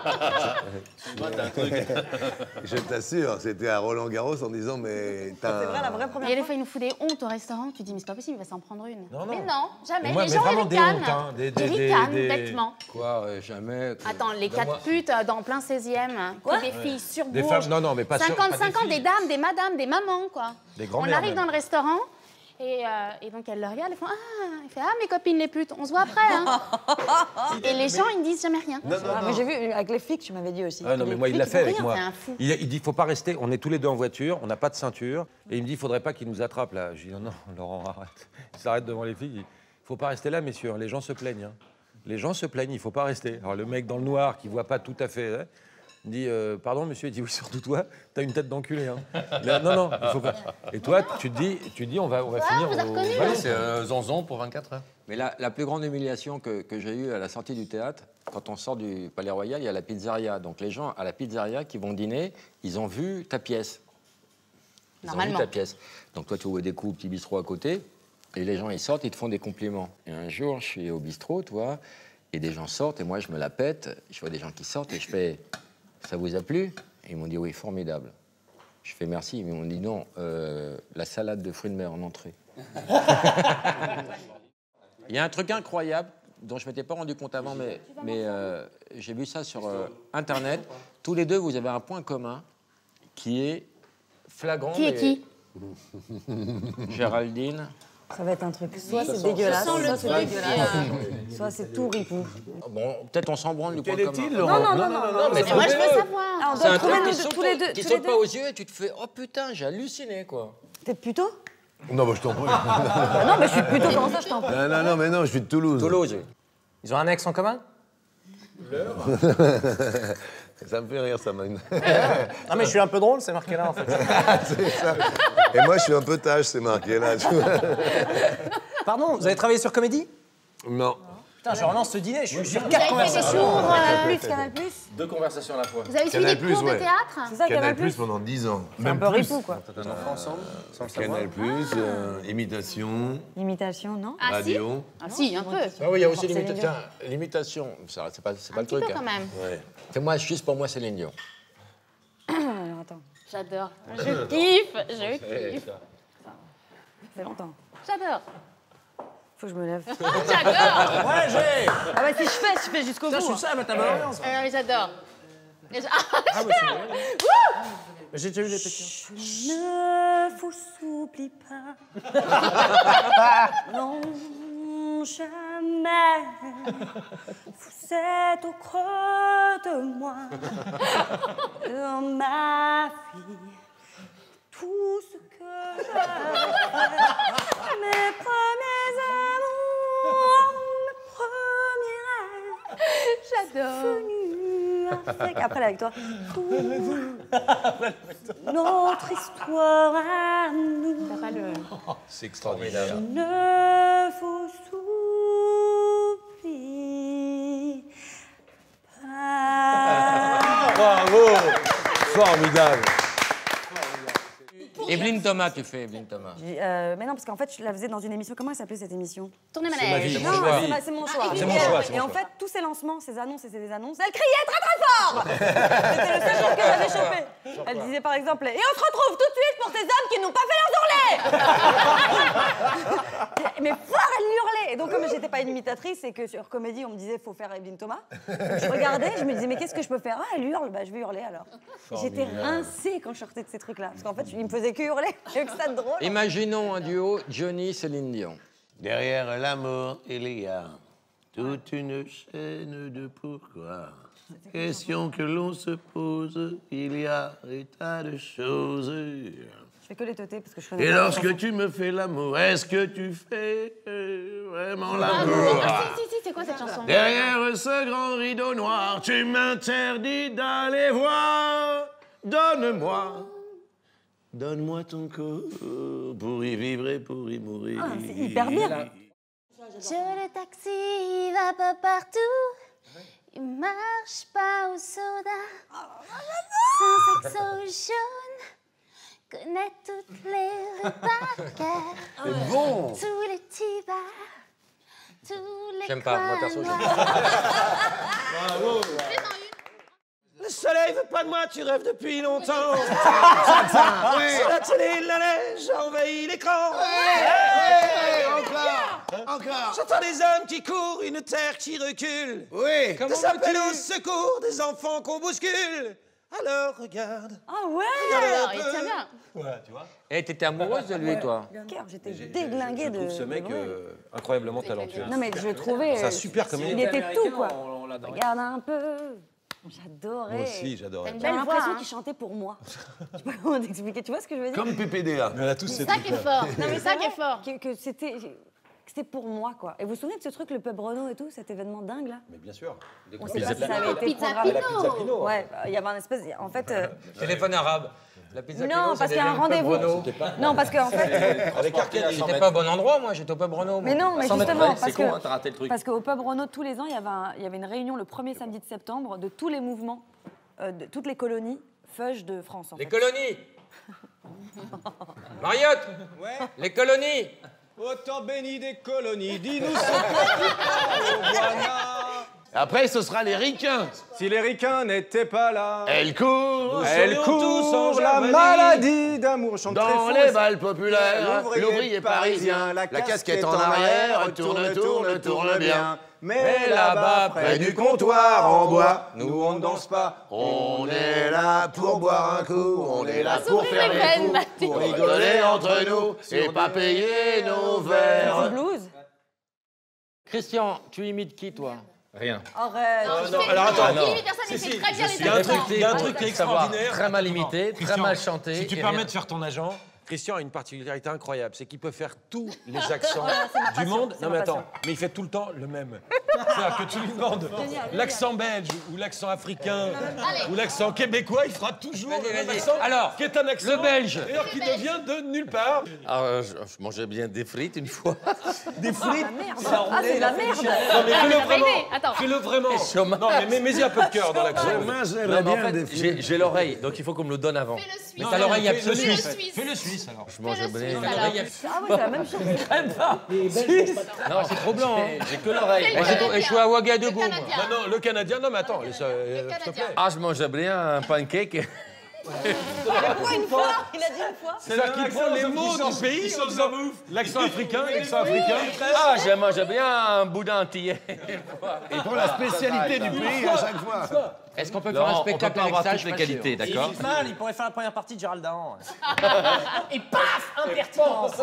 Je t'assure, c'était à Roland-Garros en disant, mais... C'est vrai, la vraie Il y a première des fois. fois, il nous fout des hontes au restaurant. Tu dis, mais c'est pas possible, il va s'en prendre une. Non, non. Mais non, jamais. Moi, les mais gens, vraiment ils des ricanent. hontes, hein. Ils ricanent, bêtement. Quoi, jamais. Attends, les 4 putes dans plein 16e, que des filles sur Des Bourges. femmes, non, non, mais pas sur... 55 ans, des dames, des madames, des mamans, quoi. Des On grands-mères, arrive même. dans le restaurant et donc elles le regardent, elles font il fait mes copines les putes, on se voit après. Hein. Et les gens ils ne disent jamais rien. Ah, mais j'ai vu avec les flics, tu m'avais dit aussi. Ah non, mais Les moi, il flics, l'a ils fait font avec rien. moi. c'est un fou. Il dit, faut pas rester, on est tous les deux en voiture, on n'a pas de ceinture. Et il me dit, il faudrait pas qu'il nous attrape, là. Je dis, non, non, Laurent, arrête. Il s'arrête devant les filles, il dit, faut pas rester là, messieurs, les gens se plaignent. Hein. Les gens se plaignent, il faut pas rester. Alors le mec dans le noir, qui voit pas tout à fait, hein, il dit, pardon, monsieur, il dit, oui, surtout toi, t'as une tête d'enculé. Hein. Là, non, non, il faut pas. Et toi, tu te dis, on va finir vous avez au... reconnu, Voilà. C'est Zonzon pour 24 heures. Mais la plus grande humiliation que j'ai eue à la sortie du théâtre, quand on sort du Palais Royal, il y a la pizzeria. Donc les gens à la pizzeria qui vont dîner, ils ont vu ta pièce. Ils Normalement. ont vu ta pièce. Donc toi, tu ouvres des coups au petit bistrot à côté, et les gens, ils sortent, ils te font des compliments. Et un jour, je suis au bistrot, tu vois, et des gens sortent, et moi, je me la pète. Je vois des gens qui sortent, et je fais... Ça vous a plu? Et ils m'ont dit oui, formidable. Je fais merci, ils m'ont dit non, la salade de fruits de mer en entrée. Il y a un truc incroyable dont je ne m'étais pas rendu compte avant, mais j'ai vu ça sur Internet. Tous les deux, vous avez un point commun qui est flagrant. Qui est qui? Géraldine. Ça va être un truc. Soit c'est dégueulasse, soit c'est dégueulasse, soit c'est tout ripou. Bon, peut-être on s'en branle du point Quel commun. est-il, Non, Laurent? non, non, non, mais Mais moi je veux savoir. Ah, on C'est doit un trouver truc nous qui deux, saute, tous les deux. qui tous les saute deux. pas aux yeux et tu te fais oh putain, j'ai halluciné quoi. T'es plutôt? Non, bah, je t'en prie. Bah non, mais je suis plutôt comment ça, je t'en prie. Non, non, non, mais non, je suis de Toulouse. Toulouse. Ils ont un ex en commun? Ça me fait rire, ça m'a... Ah, mais je suis un peu drôle, c'est marqué là en fait. C'est ça. Et moi, je suis un peu tâche, c'est marqué là. Tu vois. Pardon, vous avez travaillé sur Comédie? Non. Putain, je relance ce dîner, je suis sur Vous 4 avez fait des conversations. cours, Canal+. Deux conversations à la fois. vous avez suivi Canal+, des cours de ouais. théâtre? C'est ça, Canal+. Pendant 10 ans. C'est un peu ripou, quoi. T'as un enfant ensemble sans le savoir? Canal+, imitation, Imitation, non? Ah si? radio. Ah si, un peu. Ah oui, il y a aussi Céline l'imitation. Dion. Tiens, l'imitation, c'est pas Un le petit truc. peu quand même. Ouais. Fais-moi juste pour moi Céline Dion. Alors, attends, J'adore. Je kiffe, je kiffe. ça fait longtemps. J'adore. Faut que je me lève. J'adore. Ouais, j'ai. Ah bah si je fais jusqu'au bout. Putain, je suis ça, mais t'as bonne ambiance. Mais j'adore. Ah, bah, c'est j'ai déjà eu des pétions. Ne vous oublie pas. Non, jamais. Vous êtes au creux de moi. Dans ma vie. Tout ce que je fais. Avec, après, là, avec toi. Notre histoire à nous. T'as pas le... C'est extraordinaire. Ne vous oublie pas. Bravo. Formidable. Evelyne Thomas, tu fais Evelyne Thomas. Mais non, parce qu'en fait, je la faisais dans une émission. Comment elle s'appelait cette émission? Tournez manège. Non, c'est mon choix. C'est mon choix, c'est mon Et en choix. fait, tous ces lancements, ces annonces et ces annonces, elle criait très très fort. C'était le seul truc que j'avais chopé. Elle disait par exemple, et on se retrouve tout de suite pour ces hommes qui n'ont pas fait leurs ourlets. Mais fort, elle hurlait. Et donc, comme j'étais pas une imitatrice et que sur Comédie, on me disait, faut faire Evelyne Thomas, je regardais, je me disais, mais qu'est-ce que je peux faire? Ah, elle hurle, bah je vais hurler alors. J'étais rincée quand je sortais de ces trucs-là. Parce qu'en fait, il me faisait que hurler. J'ai que ça de drôle. Imaginons un duo Johnny-Céline Dion. Derrière l'amour, il y a toute une chaîne de pourquoi. Question que l'on se pose, il y a des tas de choses. Je fais que les teuter parce que je connais Et pas la lorsque chanson. tu me fais l'amour, est-ce que tu fais vraiment l'amour? Si, c'est quoi cette chanson? Derrière ce grand rideau noir, tu m'interdis d'aller voir. Donne-moi ton corps pour y vivre et pour y mourir. Ah, c'est hyper bien. Le taxi, il va pas partout. Il marche pas au soda. Sans saxo jaune. Connaît toutes les rues par cœur. C'est bon. Tous les petits bars. Tous les J'aime pas, moi perso, j'aime coins noirs. Le soleil veut pas de moi, tu rêves depuis longtemps. Sur la télé, la neige envahit l'écran. Encore. J'entends des hommes qui courent, une terre qui recule. Oui. Des appels au secours, des enfants qu'on bouscule. Alors regarde. Ah ouais. Alors, il tient bien. Eh, t'étais amoureuse de lui, toi? J'étais déglinguée de... Ce mec incroyablement talentueux. Non mais je le trouvais... C'est un super comédien. Il était tout quoi. On l'adore. Regarde un peu. J'adorais. Moi aussi, j'adorais. J'avais l'impression qu'il chantait pour moi. Je sais pas comment t'expliquer. Tu vois ce que je veux dire? Comme PPDA. Mais on a tous C'est ça qui est fort. Non, mais ça qui est fort. Que c'était pour moi quoi. Et vous vous souvenez de ce truc, le pub Renault et tout, cet événement dingue là? Mais bien sûr. On sait pas si ça avait été Pizza programmé. Pino. Ouais, il y avait un espèce... En fait... Téléphone arabe. La pizza Non, Pino, parce c'est qu'il y a un des pubs rendez-vous. Renault. Non, parce qu'en fait... Avec Arcadie. J'étais pas au bon endroit, moi, j'étais au pub Renault. Mais non, mais 100 mètres justement, près, parce c'est con, hein, que... t'as raté le truc. Parce qu'au pub Renault, tous les ans, il y avait une réunion le premier samedi de septembre de tous les mouvements, de toutes les colonies feuges de France. En Les fait. colonies. Mariotte. Ouais. Les colonies. Autant béni des colonies, dis-nous ce que Après, ce sera les ricains. Si les ricains n'étaient pas là, Elle court. elle serions tous en court la Germanie. maladie d'amour. Chante très Dans fort, les et- balles populaires, l'ouvrier parisien, la casquette en arrière, tourne bien. Mais là-bas, près du comptoir en bois, nous on ne danse pas. On est là pour boire un coup, on est là pour s'ouvrir faire les les veines, fous, Mathilde. pour rigoler entre nous et pas payer nos Du verres. blues. Christian, tu imites qui, toi? Rien. Arrête. alors attends. Il imite personne, il fait très bien les Il y a un truc, il y a un truc qui est Savoir extraordinaire. très mal imité, très Christian, mal chanté. Si tu et permets rien. de faire ton agent, Christian a une particularité incroyable, c'est qu'il peut faire tous les accents c'est ma du passion, monde. c'est Non ma mais attends, passion. mais il fait tout le temps le même. C'est-à-dire que tu lui demandes l'accent belge ou l'accent africain ou l'accent québécois, il fera toujours le même vas-y. accent. Alors, qui est un accent le belge. d'ailleurs qui devient de nulle part. Ah, je mangeais bien des frites une fois. Des frites. Ah, c'est la merde. Non mais fais-le pas vraiment. aidé. Attends. Fais-le vraiment. chômage. Non mais mets-y un peu de cœur dans l'accent. Non, mais en fait, j'ai l'oreille, donc il faut qu'on me le donne avant. Fais le suisse. Mais t'as l'oreille fais le absolue. suisse. Fais le suisse. Fais le suisse alors. Je mange Fais le bien. suisse, L'oreille alors. absolue. Ah ouais, c'est la même chose. Non, c'est trop blanc. Hein. J'ai que l'oreille. Moi, je suis à Ouagadougou, moi. Canadien. Non, le Canadien, non mais attends, s'il te Canadien. plaît. Ah, je mangeais bien un pancake. Une fois, il a dit une fois. C'est-à-dire qu'il prend les mots du pays en faisant l'accent africain, l'accent africain. Ah, je mangeais bien un boudin antillais. Et pour la spécialité du pays à chaque fois. Est-ce qu'on peut faire un Non, on peut spectacle pas avec avoir ça? toutes les qualités, d'accord? Mal, il pourrait faire la première partie de Gérald Dahan. Et paf, impertinence.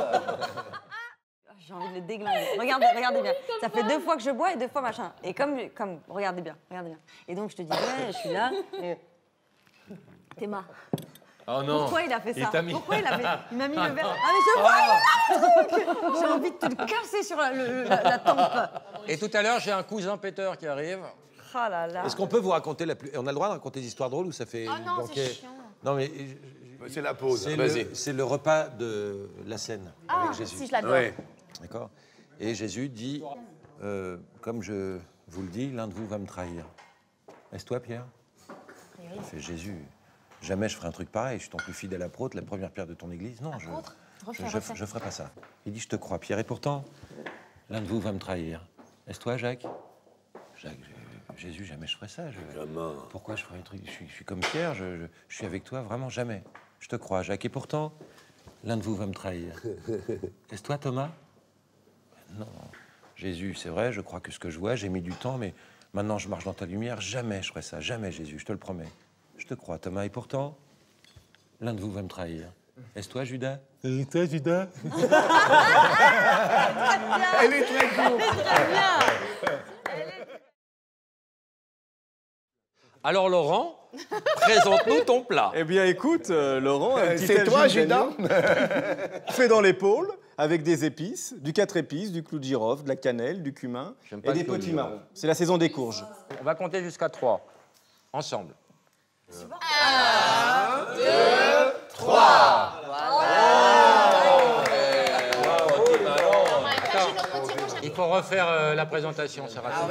J'ai envie de le déglinguer. Regardez bien. Ça fait 2 fois que je bois et 2 fois machin. Et comme regardez bien. Et donc je te dis, ouais, je suis là. Et... Théma. Oh non. Pourquoi il a fait Il ça? t'a mis- Pourquoi il a fait? Il m'a mis le verre. Ah mais je vois, il est là. J'ai envie de te le casser sur la tempe. Et tout à l'heure, j'ai un cousin Peter qui arrive. Ah là là. Est-ce qu'on peut vous raconter la plus... On a le droit de raconter des histoires drôles ou ça fait... Oh non, banquet c'est chiant. Non, mais... C'est la pause. C'est le repas de la scène avec Jésus. Si, je l'adore. Ouais. D'accord. Et Jésus dit, comme je vous le dis, l'un de vous va me trahir. Est-ce toi, Pierre? Il fait Jésus. Jamais je ferai un truc pareil. Je suis ton plus fidèle apôtre, la première pierre de ton église. Non, je ferai pas ça. Il dit, je te crois, Pierre. Et pourtant, l'un de vous va me trahir. Est-ce toi, Jacques? Jacques, Jésus, jamais je ferai ça. Pourquoi je ferais un truc? Je suis comme Pierre. Je suis avec toi, vraiment jamais. Je te crois, Jacques. Et pourtant, l'un de vous va me trahir. Est-ce toi, Thomas? Non. Jésus, c'est vrai, je crois que ce que je vois, j'ai mis du temps, mais maintenant je marche dans ta lumière. Jamais je ferai ça. Jamais, Jésus, je te le promets. Je te crois, Thomas. Et pourtant, l'un de vous va me trahir. Est-ce toi, Judas? Est-ce toi, Judas? Elle est très courte. Alors, Laurent, présente-nous ton plat. Eh bien, écoute, Laurent, un petit C'est toi, tagine Judas d'agneau fait dans l'épaule, avec des épices, du 4 épices, du clou de girofle, de la cannelle, du cumin J'aime pas et des le clou de petits girofle. marrons. C'est la saison des courges. On va compter jusqu'à 3. Ensemble. Il faut refaire la présentation, ça rapide.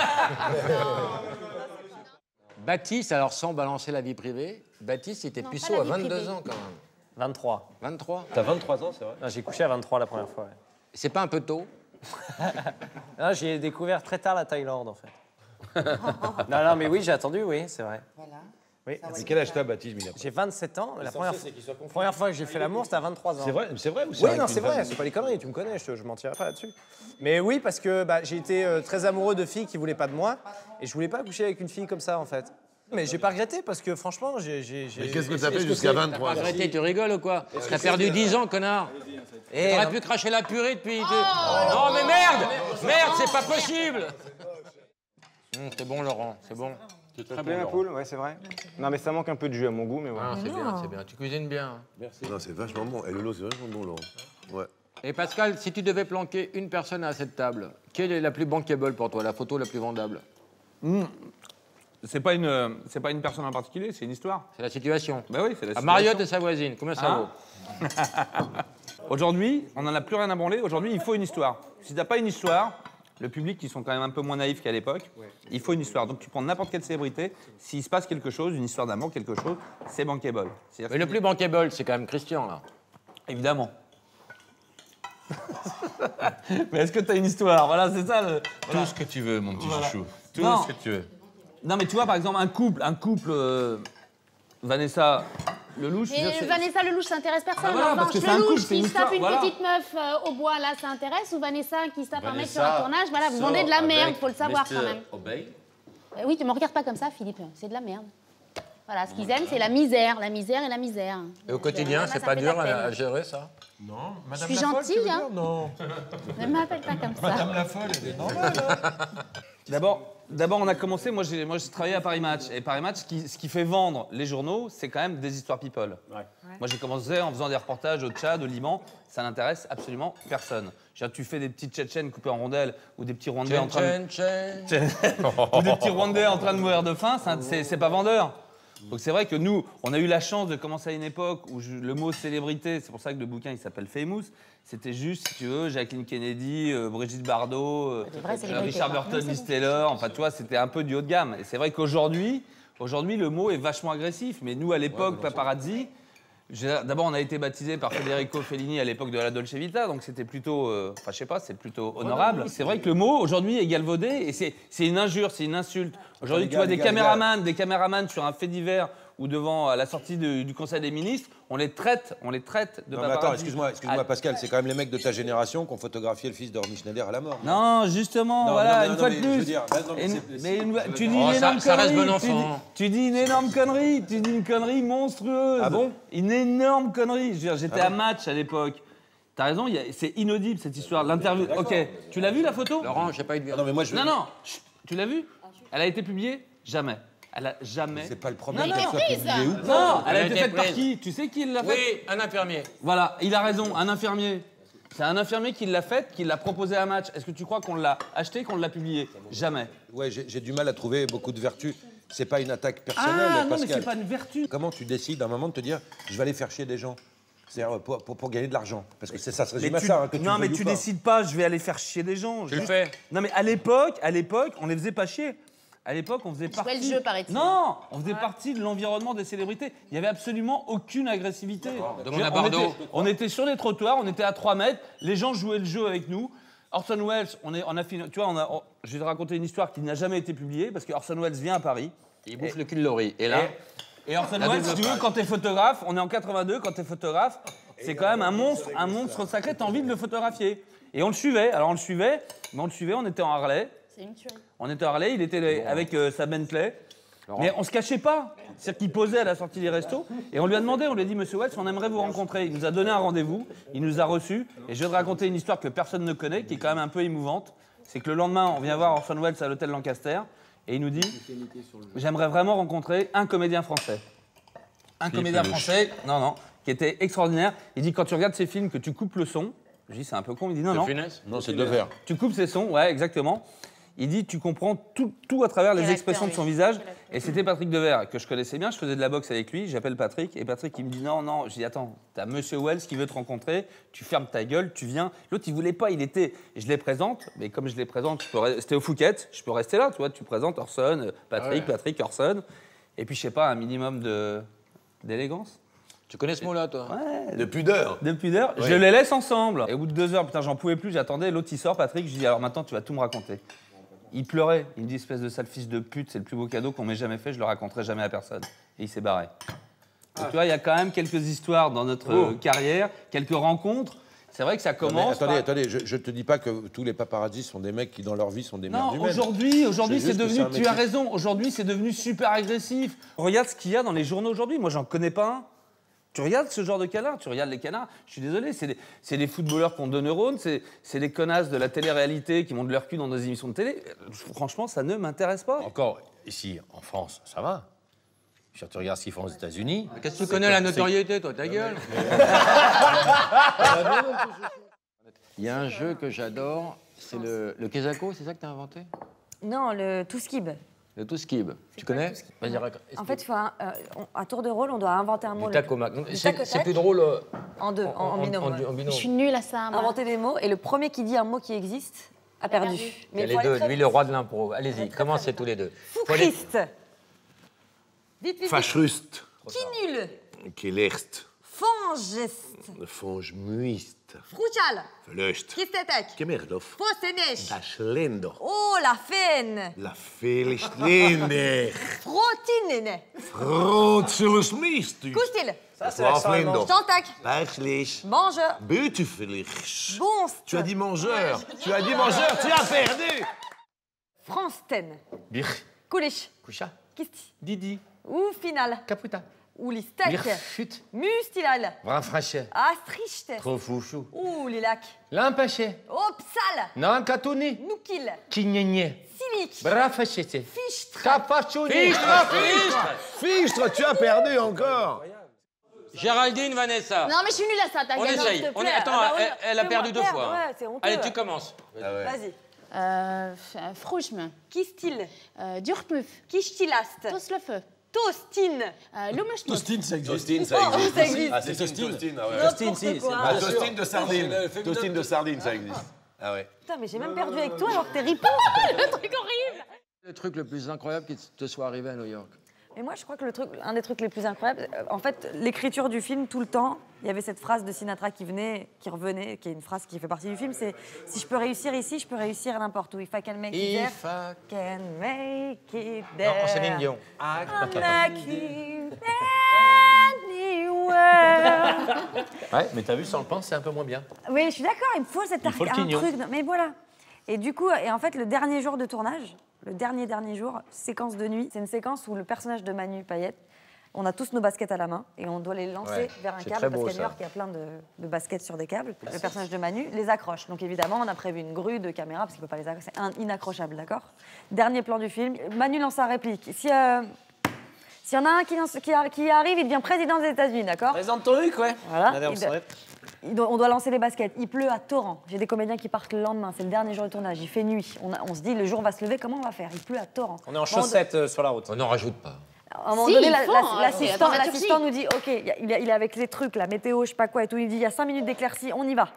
Baptiste, alors sans balancer la vie privée, Baptiste était Non, puceau pas à la vie 22 privée. ans quand même. 23. 23. T'as 23 ans, c'est vrai? Non, j'ai couché à 23 la première fois. Ouais. C'est pas un peu tôt? Non, j'ai découvert très tard la Thaïlande, en fait. non, mais oui, j'ai attendu, oui, c'est vrai. Voilà. Oui. Mais quel âge t'as, Baptiste? J'ai 27 ans. La première fois que j'ai fait l'amour, c'était à 23 ans. C'est vrai ou c'est Oui, vrai non, qu'une c'est vrai, femme- c'est pas des conneries, tu me connais, je mentirais pas là-dessus. Mais oui, parce que j'ai été très amoureux de filles qui voulaient pas de moi, et je voulais pas coucher avec une fille comme ça, en fait. Mais j'ai pas regretté, parce que franchement, j'ai... Mais qu'est-ce que t'as fait jusqu'à 23 ans? Arrêtez, tu rigoles ou quoi? T'as perdu 10 ans, connard. T'aurais pu cracher la purée depuis... Non, mais merde! Merde, c'est pas possible! C'est bon, Laurent, c'est bon. C'est très bon, La Laurent. poule, ouais, c'est vrai. Non, mais ça manque un peu de jus à mon goût, mais voilà. Ah, c'est bien, c'est bien. Tu cuisines bien. Non, c'est vachement bon. Et le lot, c'est vachement bon, Laurent. Ouais. Et Pascal, si tu devais planquer une personne à cette table, quelle est la plus bankable pour toi, la photo la plus vendable? C'est pas une personne en particulier, c'est une histoire. C'est la situation. Ben oui, c'est la À situation. Mariotte et sa voisine, combien ça Hein vaut? Aujourd'hui, on n'en a plus rien à branler. Aujourd'hui, il faut une histoire. Si t'as pas une histoire, le public, qui sont quand même un peu moins naïfs qu'à l'époque, il faut une histoire. Donc tu prends n'importe quelle célébrité, s'il se passe quelque chose, une histoire d'amour, quelque chose, c'est bankable. Mais le plus bankable, c'est quand même Christian, là. Évidemment. Mais est-ce que t'as une histoire? Voilà, c'est ça le... Tout ce que tu veux, mon petit chouchou. Tout Non. ce que tu veux. Non, mais tu vois, par exemple, un couple, Vanessa Lelouch... Et c'est- Vanessa Lelouch, ça intéresse personne. Ah voilà, En parce que revanche, c'est un couple, Lelouch c'est une qui se tape histoire, une voilà. petite meuf au bois, là, ça intéresse. Ou Vanessa qui se tape un mec sur Vanessa un tournage, voilà, vous sort vendez de la merde, avec faut le savoir Mr. quand même. Obey. Oui, tu me regardes pas comme ça, Philippe, c'est de la merde. Voilà, ce qu'ils aiment, c'est la misère et la misère. Et au quotidien, Moi, c'est ça pas me fait de dur la peine. à gérer, ça? Non, Je Madame suis la folle, gentille, tu veux hein. dire? Non. Ne m'appelle pas comme ça. Madame la folle, elle est normale. D'abord, on a commencé, moi j'ai travaillé à Paris Match. Et Paris Match, ce qui fait vendre les journaux, c'est quand même des histoires people. Moi j'ai commencé en faisant des reportages au Tchad, au Liban, ça n'intéresse absolument personne. Je veux dire, tu fais des petites Tchétchènes coupées en rondelles ou des petits Rwandais en train de... ou des petits Rwandais en train de mourir de faim, c'est pas vendeur. Donc c'est vrai que nous, on a eu la chance de commencer à une époque où le mot célébrité, c'est pour ça que le bouquin il s'appelle Famous, c'était juste, si tu veux, Jacqueline Kennedy, Brigitte Bardot, Des vraies célébrités, Richard quoi. Burton, Oui, c'est Liz bon. Taylor, enfin tu vois, c'était un peu du haut de gamme. Et c'est vrai qu'aujourd'hui, le mot est vachement agressif. Mais nous, à l'époque, paparazzi, d'abord on a été baptisé par Federico Fellini à l'époque de la Dolce Vita, donc c'était plutôt, enfin je sais pas, c'est plutôt honorable. C'est vrai que le mot aujourd'hui est galvaudé et c'est une injure, c'est une insulte. Aujourd'hui, tu vois des caméramans sur un fait divers ou devant à la sortie du Conseil des ministres, on les traite de Non, mais paparazzi. attends, excuse-moi, Pascal, c'est quand même les mecs de ta génération qui ont photographié le fils de Romy Schneider à la mort. Non, justement, Non, voilà, non, une fois mais de je veux plus. dire, non, mais Tu dis Oh, une énorme ça reste connerie. bon enfant. Tu dis une énorme connerie. Tu dis une connerie monstrueuse. Ah bon? Une énorme connerie. Je veux dire, j'étais à Match à l'époque. T'as raison, c'est inaudible cette histoire. L'interview. Ok, tu l'as vu la photo? Laurent, j'ai pas eu de Non, mais moi, je veux... Non, chut, tu l'as vu? Elle a été publiée? Jamais. Elle a jamais. C'est pas le problème Non, qu'elle non. soit publiée ou pas. Non, elle a Elle été a été faite par prise. qui? Tu sais qui l'a fait? Oui, un infirmier. Voilà, il a raison, un infirmier. C'est un infirmier qui l'a faite, qui l'a proposé à Match. Est-ce que tu crois qu'on l'a acheté, qu'on l'a publié? Jamais. Ouais, j'ai du mal à trouver beaucoup de vertus. C'est pas une attaque personnelle, Ah non, Pascal. mais c'est pas une vertu. Comment tu décides à un moment de te dire je vais aller faire chier des gens? C'est-à-dire pour gagner de l'argent. Parce que ça se résume à ça, hein, que tu non, mais veuilles ou tu pas. décides pas, je vais aller faire chier des gens. Tu le fais. Non, mais à l'époque, on les faisait pas chier. À l'époque, on faisait partie... le jeu, paraît-il. Non, on faisait partie de l'environnement des célébrités. Il n'y avait absolument aucune agressivité. Demande à Bordeaux. On était sur les trottoirs, on était à 3 mètres, les gens jouaient le jeu avec nous. Orson Welles, on a fini... Tu vois, je vais te raconter une histoire qui n'a jamais été publiée, parce que Orson Welles vient à Paris. Il bouffe le cul de Laurie. Et là, et Orson Welles, si tu veux, quand t'es photographe, on est en 82, quand t'es photographe, c'est quand même un monstre sacré, t'as envie de le photographier. Et on le suivait, on était en Harley. C'est une tuerie. On était en Harley, il était avec sa Bentley. Mais on se cachait pas. C'est-à-dire qu'il posait à la sortie des restos et on lui a demandé, on lui a dit, Monsieur Welles, on aimerait vous rencontrer. Il nous a donné un rendez-vous, il nous a reçus. Et je vais te raconter une histoire que personne ne connaît, qui est quand même un peu émouvante. C'est que le lendemain, on vient voir Orson Welles à l'hôtel Lancaster et il nous dit, j'aimerais vraiment rencontrer un comédien français. Un comédien français, qui était extraordinaire. Il dit, quand tu regardes ces films, que tu coupes le son. Je dis, c'est un peu con. Il dit, non. Non, c'est Devers. Tu coupes ses sons, ouais, exactement. Il dit, tu comprends tout à travers les expressions de son visage. Et c'était Patrick Devers, que je connaissais bien. Je faisais de la boxe avec lui. J'appelle Patrick. Et Patrick, il me dit, non. Je dis, attends, t'as Monsieur Welles qui veut te rencontrer. Tu fermes ta gueule, tu viens. L'autre, il voulait pas. Je les présente. Mais comme je les présente, c'était au Fouquet. Je peux rester là, tu vois. Tu présentes Orson, Patrick, Orson. Et puis, je sais pas, un minimum d'élégance. tu connais ce mot-là, toi? Ouais. De pudeur. De pudeur. Je les laisse ensemble. Et au bout de 2 heures, putain, j'en pouvais plus. J'attendais. L'autre, il sort, Patrick. Je dis, alors maintenant, tu vas tout me raconter. Il pleurait. Il me dit, espèce de sale fils de pute, c'est le plus beau cadeau qu'on m'ait jamais fait, je le raconterai jamais à personne. Et il s'est barré. Donc, tu vois, il y a quand même quelques histoires dans notre carrière, quelques rencontres. C'est vrai que ça commence. Attendez, je te dis pas que tous les paparazzis sont des mecs qui, dans leur vie, sont des merdes humaines. Aujourd'hui, c'est devenu, tu as raison, aujourd'hui, c'est devenu super agressif. Regarde ce qu'il y a dans les journaux aujourd'hui. Moi, j'en connais pas un. Tu regardes ce genre de canard, tu regardes les canards, je suis désolé, c'est des footballeurs qui ont 2 neurones, c'est des connasses de la télé-réalité qui montent leur cul dans des émissions de télé. Franchement, ça ne m'intéresse pas. Encore, ici, en France, ça va. Tu regardes ce qu'ils font aux États-Unis. Qu'est-ce que tu connais la notoriété, toi? Ta gueule. Il y a un jeu que j'adore, c'est le Kezako, c'est ça que tu as inventé? Non, le Touskib. Le Touskib. Tu connais? Vas-y, En fait, il faut à tour de rôle, on doit inventer un mot. Du tac au mac. tac au C'est tac. plus drôle En deux, en binôme. en ouais. binôme. Je suis nulle à ça. moi. Inventer des mots, et le premier qui dit un mot qui existe a perdu. Il y a il les faut aller deux, très lui vite. le roi de l'impro. Allez-y, commencez tous les deux. Foucriste. Vite. Faschrust. Qui nul. Killerst. Fangest. Fangmuist. Fruchal. Verlust. Kistetek. Kemerlof. Fostenesh. Daschlender. Oh, la fenne. La Felistlinder. Frotinene. Frotsulsmistu. Koustil. Ça, c'est l'accent allemand. Chantac. Bachlich. Mangeur. Butufelich. Bonst. Tu as dit mangeur. Tu as dit mangeur, tu as perdu. Fransten. Bir, Kulish. Kusha, Kisti. Didi, Ou final. Caputa, Ou listek. Birfut, Mustilal. Vrafrache, Astrichte. Trofouchou, Ou lilac. Lampache, Opsal. Nankatouni, Noukil. Kignegné, Silic. Brafachete, Fichtre. Capachouni. Fichtre, tu as perdu encore. Géraldine, Vanessa. Non, mais je suis nulle à ça, ta On gueule. essaye. s'il te On plaît. attends, Ah bah, elle a fais-moi perdu 2 perdre, fois. ouais, c'est honteux. Allez, tu commences. Vas-y. Frouchme. Kistil. Durpmuf. Kishtilast. Toslefeu. Tostine. Lumeshmuf. Tostine, ça existe. Ça existe. Ah, c'est Tostine. N'importe quoi. Ah, Tostine de sardine. Tostine de sardine, ça existe. Ah ouais. Putain, mais j'ai même perdu avec toi alors que t'es ripant. Le truc horrible. Le truc le plus incroyable qui te soit arrivé à New York. Mais moi, je crois que un des trucs les plus incroyables, en fait, l'écriture du film, tout le temps, il y avait cette phrase de Sinatra qui revenait, qui est une phrase qui fait partie du film, c'est « Si je peux réussir ici, je peux réussir n'importe où. If I can make it there, can make it there. » Non, Céline Dion. I'll make it anywhere. Ouais, mais t'as vu, sans le pain, c'est un peu moins bien. Oui, je suis d'accord, il me faut cet Il faut le quignon. truc. Mais voilà. Et du coup, en fait, le dernier jour de tournage, le dernier jour, séquence de nuit, c'est une séquence où le personnage de Manu Payette, on a tous nos baskets à la main et on doit les lancer vers un c'est câble très parce beau, qu'à New York, il y a plein de baskets sur des câbles. Le personnage de Manu les accroche. Donc évidemment, on a prévu une grue de caméra parce qu'il ne peut pas les accrocher. C'est inaccrochable, d'accord? Dernier plan du film, Manu lance sa réplique. S'il y en a un qui arrive, il devient président des États-Unis, d'accord? Président de ton Luc, ouais. Voilà. Allez, on s'arrête. On doit lancer les baskets. Il pleut à torrent. J'ai des comédiens qui partent le lendemain. C'est le dernier jour de tournage. Il fait nuit. On se dit, le jour va se lever, comment on va faire? Il pleut à torrent. On est en chaussettes sur la route. On n'en rajoute pas. À un moment donné, l'assistant nous dit, OK, il est avec les trucs, la météo, je sais pas quoi et tout. Il dit, il y a 5 minutes d'éclaircie, on y va.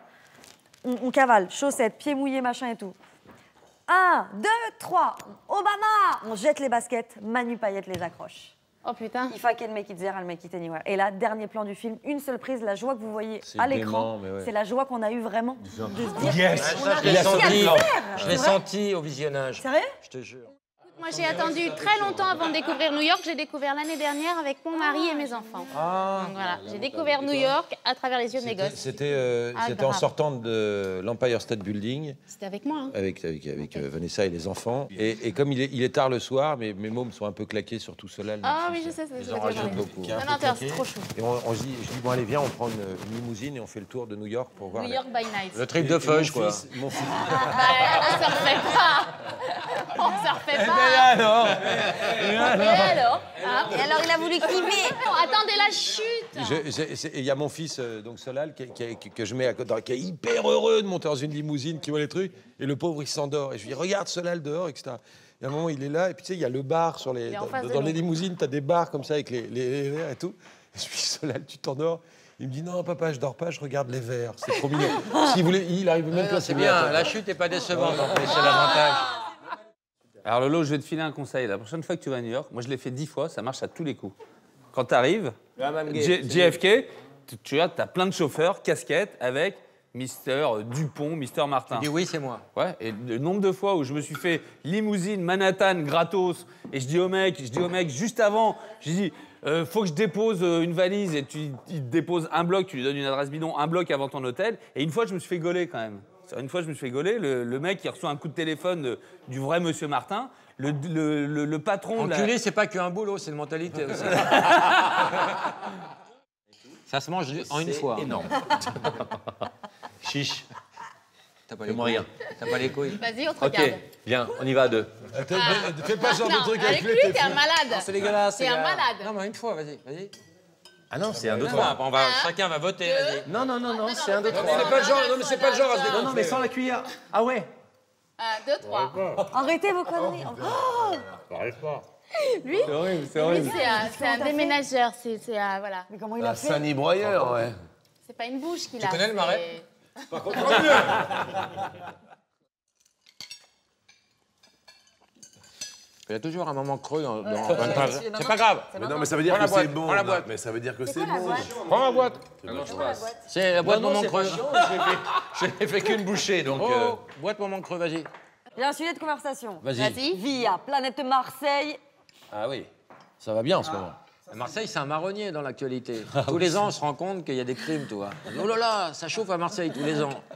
On cavale, chaussettes, pieds mouillés, machin et tout. 1, 2, 3, Obama! On jette les baskets, Manu Payette les accroche. Oh putain. If I can make it there, I'll make it anywhere. Et là, dernier plan du film, une seule prise, la joie que vous voyez à l'écran, c'est la joie qu'on a eue vraiment de se dire. Yes. On a Je l'ai réussi à le senti, faire. je l'ai senti au visionnage. Sérieux? Je te jure. Moi, j'ai attendu très longtemps avant de découvrir New York. J'ai découvert l'année dernière avec mon mari et mes enfants. Donc voilà, j'ai découvert New York à travers les yeux de mes gosses. C'était en grave. sortant de l'Empire State Building. C'était avec moi. Hein. Avec Vanessa et les enfants. Et comme il est tard le soir, mes mômes sont un peu claqués sur tout Solal. Ah oui, je sais. Ils en rajoutent beaucoup. Non, c'est trop chou. Et je dis, bon allez viens, on prend une limousine et on fait le tour de New York pour voir. New York by night. Le trip de feuge, quoi. Mon fils. On se refait pas. On se refait pas. alors Et alors hein? Et alors, il a voulu kiffer. Oh, attendez la chute. Il y a mon fils, donc Solal, que je mets à côté, qui est hyper heureux de monter dans une limousine, qui voit les trucs, et le pauvre, il s'endort. Et je lui dis, regarde Solal dehors, etc. Et à un moment, il est là, et puis tu sais, il y a le bar dans les limousines, tu as des bars comme ça avec les verres et tout. Et je lui dis, Solal, tu t'endors? Il me dit, non, papa, je dors pas, je regarde les verres. C'est trop mignon. S'il voulait, il arrive même pas à C'est bien, la chute n'est pas décevante, en fait, c'est l'avantage. Alors Lolo, je vais te filer un conseil. La prochaine fois que tu vas à New York, moi je l'ai fait 10 fois, ça marche à tous les coups. Quand tu arrives, JFK, tu as plein de chauffeurs, casquettes, avec Mister Dupont, Mister Martin. Tu dis oui, c'est moi. Ouais, et le nombre de fois où je me suis fait limousine, Manhattan, gratos, et je dis au mec, juste avant, je dis, faut que je dépose une valise, et il te dépose un bloc, tu lui donnes une adresse bidon, un bloc avant ton hôtel, et une fois je me suis fait gauler quand même. Une fois, je me suis fait gauler, le mec, il reçoit un coup de téléphone du vrai monsieur Martin, le patron... Enculé, c'est pas qu'un boulot, c'est une mentalité aussi. Ça se mange en une fois. Énorme. Chiche. T'as pas les couilles. T'as pas les couilles. Vas-y, on te regarde. Viens, on y va à deux. Fais pas ce genre de truc avec lui. T'es un malade. C'est dégueulasse. T'es un malade. Non, mais une fois, vas-y. Ah non, c'est un, deux, Non, trois. chacun va voter, vas-y. Non, c'est un, deux, trois. C'est pas le genre, non, mais c'est pas le genre à se dégonfler. Non, mais sans la cuillère. Ah ouais. 1, 2, 3. Arrêtez vos conneries. Oh Lui, C'est horrible. lui, c'est un déménageur. Voilà. Mais comment il a fait? Sunny broyeur, ouais. C'est pas une bouche qu'il a. Tu connais le marais? Par contre, Il y a toujours un moment creux dans une phrase. C'est pas grave. Mais non, mais ça veut dire Prends la que c'est boîte, bon. prends la non, boîte. Mais ça veut dire que c'est quoi la bon. boîte Prends la boîte. C'est la boîte Non, moment c'est creux. pas chiant, je n'ai fait qu'une bouchée, donc... Oh, boîte moment creux, vas-y. J'ai un sujet de conversation. Vas-y. Via Planète Marseille. Ah oui, ça va bien en ce moment. Marseille, c'est un marronnier dans l'actualité. Tous les ans, on se rend compte qu'il y a des crimes, toi. Oh là là, ça chauffe à Marseille tous les ans.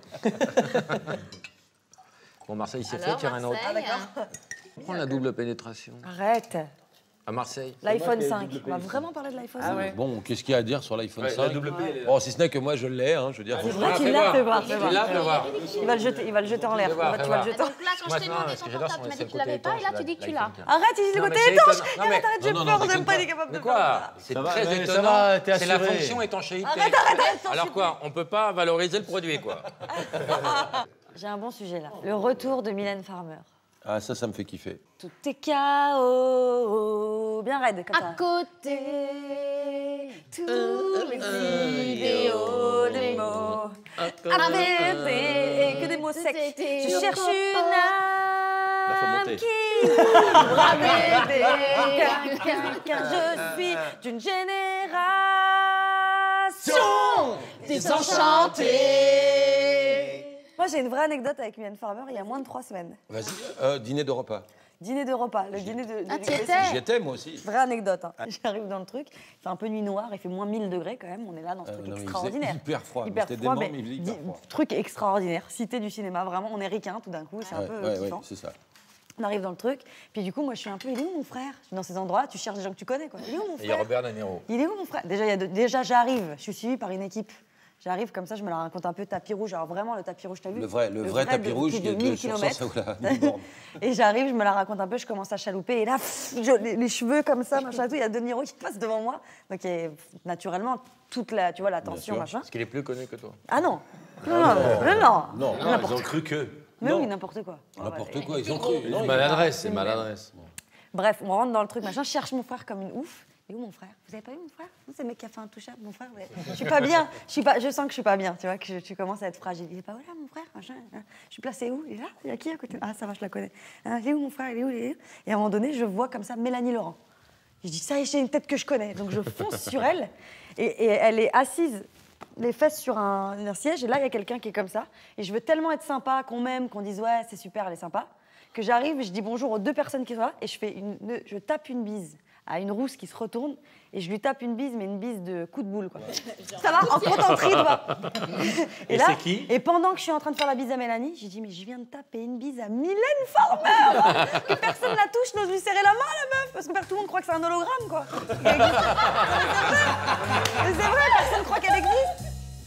Bon, Marseille, c'est fait, tiens un autre. Prends la double pénétration. Arrête. À Marseille. L'iPhone 5. On va vraiment parler de l'iPhone 5. Bon, qu'est-ce qu'il y a à dire sur l'iPhone 5 la double P, elle est là. Bon, si ce n'est que moi je l'ai, hein, je veux dire. C'est vrai qu'il l'a, fais voir. Fais voir. Il va le jeter en l'air. Fais voir, Tu vas le jeter en Donc là, quand je t'ai demandé ton portable, tu m'as dit que tu l'avais pas, et là, tu dis que tu l'as. Arrête, il dit le Non, côté mais c'est étanche. étonnant. Non, mais- Arrête, j'ai peur, j'aime pas les capables de Mais faire ça. quoi? C'est Ça va, très mais ça étonnant. va, t'es C'est la assuré. fonction étanchéité. Arrête, Alors quoi? On peut pas valoriser le produit, quoi. J'ai un bon sujet là. Le retour de Mylène Farmer. Ah, ça me fait kiffer. Tout est chaos. Bien raide comme À ça. côté, tous les idéaux des mots. Avec que des mots secs. Je cherche une Là, faut âme monter. qui pourra m'aider. Car je suis d'une génération désenchantée. Moi, j'ai une vraie anecdote avec Mylène Farmer il y a moins de 3 semaines. Vas-y, dîner de repas. Dîner de repas, le dîner de Ah, t'y l'église. étais? J'y étais, moi aussi. Vraie anecdote. Hein. J'arrive dans le truc, il fait un peu nuit noire, il fait moins 1000 degrés quand même. On est là dans ce truc Non, mais il extraordinaire. faisait hyper froid. Hyper C'était froid, dément, mais mais il faisait hyper froid. truc extraordinaire. Cité du cinéma, vraiment. On est ricain tout d'un coup, c'est un peu kiffant. c'est ça. On arrive dans le truc, puis du coup, moi je suis un peu, il est où mon frère? Je suis dans ces endroits, tu cherches des gens que tu connais, quoi. Il est où mon Et il y a frère? Robert De Niro. Il est où mon frère? Déjà, j'arrive, je suis suivie par une équipe. J'arrive comme ça, je me la raconte un peu tapis rouge. Alors vraiment, le tapis rouge, t'as vu? Le vrai tapis rouge qui est de 1000 km. km. Et j'arrive, je me la raconte un peu, je commence à chalouper. Et là, les cheveux comme ça, machin, tout. Il y a De Niro qui passe devant moi. Donc, naturellement, toute la, tu vois, la tension, machin. Parce qu'il est plus connu que toi. Ah non. Non. Non, ils ont cru que. Mais oui, n'importe quoi. N'importe quoi, ils ont cru. C'est maladresse, c'est maladresse. Bref, on rentre dans le truc, machin. Je cherche mon frère comme une ouf. Et où mon frère? Vous avez pas vu mon frère? Non, c'est le mec qui a fait un touch-up, mon frère. Je suis pas bien. Je sens que je suis pas bien, tu vois, que tu commences à être fragile. Il est pas, voilà, mon frère, machin. Je suis placée où? Il est là? Il y a qui à côté? Ah, ça va, je la connais. Il est où mon frère? Il est où? Et à un moment donné, je vois comme ça Mélanie Laurent. Je dis, ça y est, j'ai une tête que je connais. Donc je fonce sur elle. Et elle est assise, les fesses sur un siège. Et là, il y a quelqu'un qui est comme ça. Et je veux tellement être sympa, qu'on m'aime, qu'on dise, ouais, c'est super, elle est sympa, que j'arrive, je dis bonjour aux 2 personnes qui sont là. Et je tape une bise à une rousse qui se retourne et je lui tape une bise, mais une bise de coup de boule, quoi. Ça va, en contenterie, tu vois. Et là, c'est qui? et pendant que je suis en train de faire la bise à Mélanie, j'ai dit, mais je viens de taper une bise à Mylène Farmer. Que personne la touche, n'ose lui serrer la main, la meuf, parce que tout le monde croit que c'est un hologramme, quoi. Mais c'est vrai, personne croit qu'elle existe.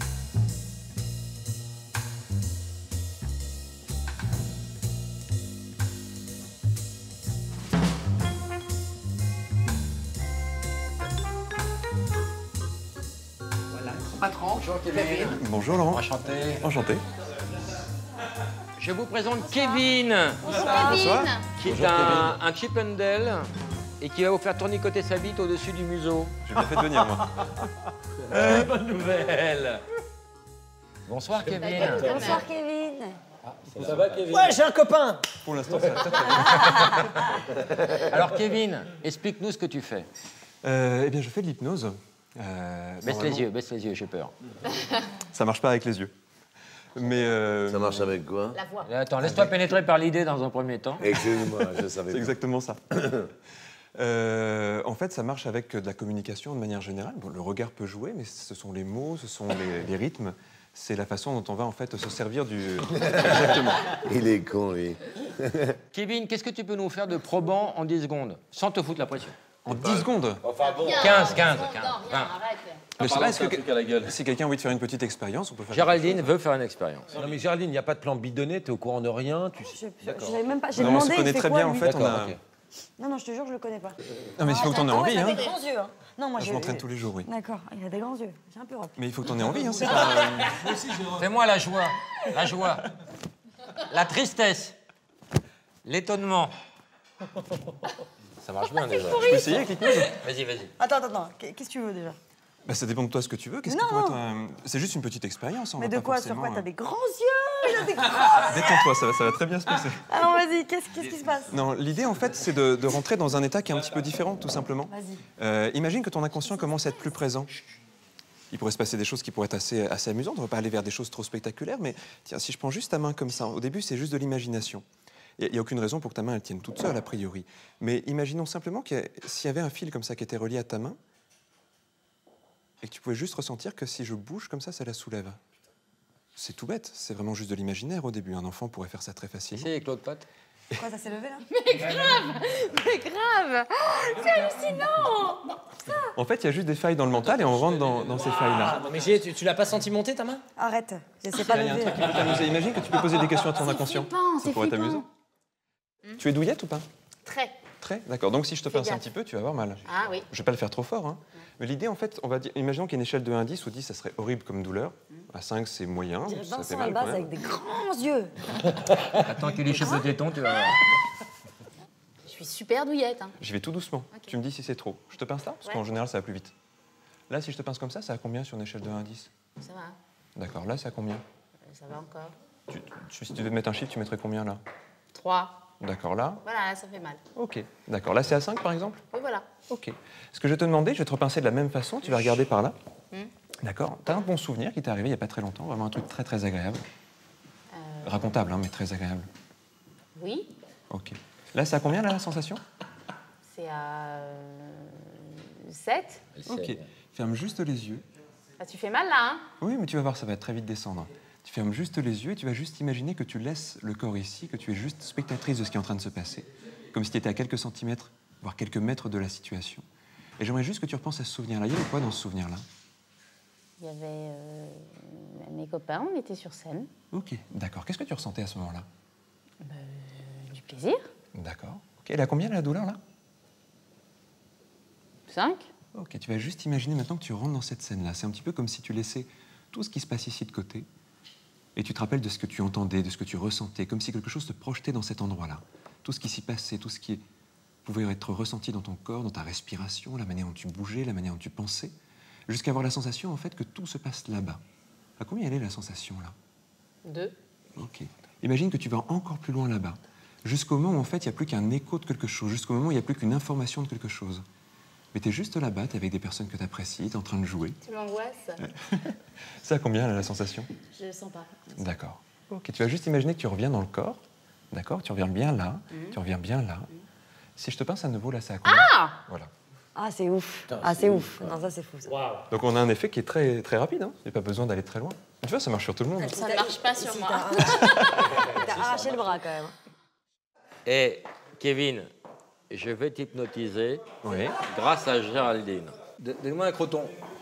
Patron, bonjour Kevin. Bonjour Laurent. Enchanté. Enchanté. Je vous présente Kevin. Bonsoir. Qui est un Chip and Dale et qui va vous faire tournicoter sa bite au-dessus du museau. J'ai bien fait de venir, moi. Bonne nouvelle. Bonsoir Kevin. Bonsoir, Kevin. Ça va, Kevin? Ouais, j'ai un copain. Pour l'instant, ça va très bien. Alors Kevin, explique-nous ce que tu fais. Eh bien, je fais de l'hypnose. Baisse les yeux, j'ai peur. Ça marche pas avec les yeux. Mais Ça marche avec quoi? La voix. Attends, laisse-toi pénétrer par l'idée dans un premier temps. Excuse-moi, je savais c'est pas. exactement ça. En fait, ça marche avec de la communication de manière générale. Bon, le regard peut jouer, mais ce sont les mots, ce sont les rythmes. C'est la façon dont on va en fait se servir du... Exactement. Il est con, lui. Kevin, qu'est-ce que tu peux nous faire de probant en 10 secondes, sans te foutre la pression? En 10 secondes. Enfin bon. 15. Non, arrête. Mais je sais pas, est-ce truc à la gueule. si quelqu'un a envie de faire une petite expérience, on peut faire... Géraldine veut faire une expérience. Non, mais Géraldine, il n'y a pas de plan bidonné, t'es au courant de rien. Je savais même pas. J'ai Non, on demandé. se connaît il fait très quoi, bien, en lui fait. On a... D'accord, ok. Non, je te jure, je le connais pas. Non, mais il faut que t'en aies envie, Il a hein. des grands yeux. Hein. Non, moi, Je m'entraîne tous les jours, oui. D'accord, il a des grands yeux. J'ai un peu honte. Mais il faut que t'en aies envie, hein. C'est pas... Fais-moi la joie, la tristesse, l'étonnement. Ça marche bien déjà. Je peux essayer avec l'hypnose? Vas-y. Attends. Qu'est-ce que tu veux déjà? Bah, ça dépend de toi ce que tu veux. Qu'est-ce Non. que toi, c'est juste une petite expérience. On Mais va de pas quoi? Sur forcément, quoi? T'as des grands yeux! Il a des grands yeux! Détends-toi, ça va très bien se passer. Alors vas-y, qu'est-ce qui se passe? Non, l'idée en fait, c'est de rentrer dans un état qui est un petit peu différent, tout simplement. Vas-y. Imagine que ton inconscient commence à être plus présent. Il pourrait se passer des choses qui pourraient être assez amusantes. On ne va pas aller vers des choses trop spectaculaires, mais tiens, si je prends juste ta main comme ça, au début, c'est juste de l'imagination. Il n'y a aucune raison pour que ta main elle tienne toute seule, a priori. Mais imaginons simplement s'il y avait un fil comme ça qui était relié à ta main, et que tu pouvais juste ressentir que si je bouge comme ça la soulève. C'est tout bête, c'est vraiment juste de l'imaginaire au début. Un enfant pourrait faire ça très facilement. C'est Claude Pat. Quoi, ça s'est levé là? Mais grave. C'est hallucinant. En fait, il y a juste des failles dans le mental et on rentre dans ces failles-là. Non, mais tu l'as pas senti monter ta main? Arrête, je sais pas Il y a un lever. truc qui peut t'amuser. Imagine que tu peux poser des questions à ton inconscient. flippant, Ça c'est pourrait flippant. t'amuser. Tu es douillette ou pas? Très. Très, d'accord. Donc si je te pince un gaffe. petit peu, tu vas avoir mal. Ah oui. Je vais pas le faire trop fort, hein. Mais l'idée, en fait, on va dire, imaginons qu'il y a une échelle de 1 à 10, où 10, ça serait horrible comme douleur. À 5, c'est moyen, On dirait ça fait Vincent mal quand Elbaz même. avec des grands yeux. Attends qu'il échappe le téton, tu vas voir. Je suis super douillette. Hein. J'y vais tout doucement. Tu me dis si c'est trop. Je te pince là? Parce Ouais. qu'en général, ça va plus vite. Là, si je te pince comme ça a combien sur une échelle de 1 à 10? Ça va. D'accord, là, c'est à combien? Ça va encore. Si tu devais mettre un chiffre, tu mettrais combien là? 3. D'accord, là? Voilà, ça fait mal. Ok. D'accord, là, c'est à 5 par exemple? Oui, voilà. Ok. Ce que je vais te demander, je vais te repincer de la même façon, tu vas regarder par là. Hmm. D'accord. T'as un bon souvenir qui t'est arrivé il n'y a pas très longtemps, vraiment un truc très très agréable. Racontable, hein, mais très agréable. Oui, Ok. Là, c'est à combien là, la sensation? c'est à 7. Ok. Ferme juste les yeux. Ah, tu fais mal là, hein? Oui, mais tu vas voir, ça va très vite descendre. Tu fermes juste les yeux et tu vas juste imaginer que tu laisses le corps ici, que tu es juste spectatrice de ce qui est en train de se passer. Comme si tu étais à quelques centimètres, voire quelques mètres de la situation. Et j'aimerais juste que tu repenses à ce souvenir-là. Il y a quoi dans ce souvenir-là? Il y avait mes copains, on était sur scène. Ok, d'accord. Qu'est-ce que tu ressentais à ce moment-là? Du plaisir. D'accord. Ok, elle a combien la douleur là? 5. Ok, tu vas juste imaginer maintenant que tu rentres dans cette scène-là. C'est un petit peu comme si tu laissais tout ce qui se passe ici de côté et tu te rappelles de ce que tu entendais, de ce que tu ressentais, comme si quelque chose te projetait dans cet endroit-là. Tout ce qui s'y passait, tout ce qui pouvait être ressenti dans ton corps, dans ta respiration, la manière dont tu bougeais, la manière dont tu pensais, jusqu'à avoir la sensation en fait que tout se passe là-bas. À combien elle est la sensation là? 2. Ok. Imagine que tu vas encore plus loin là-bas, jusqu'au moment où en fait il n'y a plus qu'un écho de quelque chose, jusqu'au moment où il n'y a plus qu'une information de quelque chose. Mais tu es juste là-bas, tu es avec des personnes que tu apprécies, tu es en train de jouer. Tu m'angoisses? C'est à combien là, la sensation? Je le sens pas. D'accord. Ok, tu vas juste imaginer que tu reviens dans le corps, d'accord? Tu reviens bien là, tu reviens bien là. Si je te pince à nouveau, là, c'est à combien? Ah! Voilà. Ah, c'est ouf. Ah, c'est ouf. Non, ça, c'est fou, ça. Donc on a un effet qui est très, très rapide, hein. Il n'y a pas besoin d'aller très loin. Tu vois, ça marche sur tout le monde. Ça ne marche pas sur moi. T'as arraché le bras, quand même. Et Kevin, je vais t'hypnotiser Oui. grâce à Géraldine. Donne-moi un croton.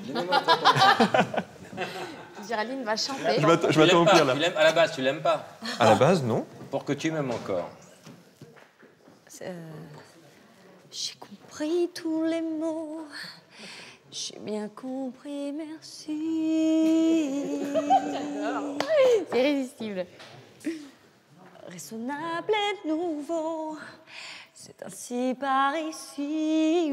Géraldine va chanter. Je m'attends au pire, là. À la base, tu l'aimes pas. À la base, non. Pour que tu m'aimes encore. J'ai compris tous les mots. J'ai bien compris, merci. C'est irrésistible. Raisonnable et nouveau, c'est ainsi par ici.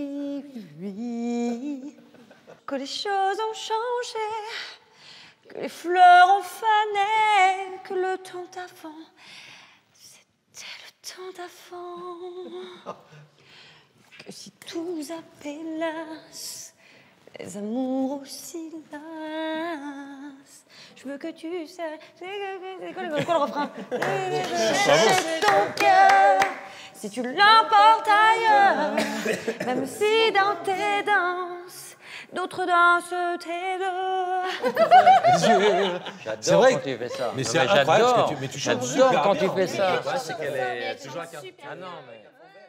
Que les choses ont changé, que les fleurs ont fané, que le temps d'avant, c'était le temps d'avant. Que si tout appelasse, les amours aussi lassent. Je veux que tu saches. C'est quoi le refrain? Ton cœur, si tu l'emportes ailleurs, même si dans tes danses, d'autres dansent tes deux. J'adore quand tu fais ça. Mais Non, c'est incroyable j'adore. ce que tu chantes J'adore super quand bien. tu fais ça. Ouais, c'est qu'elle est toujours à Ah non, mais...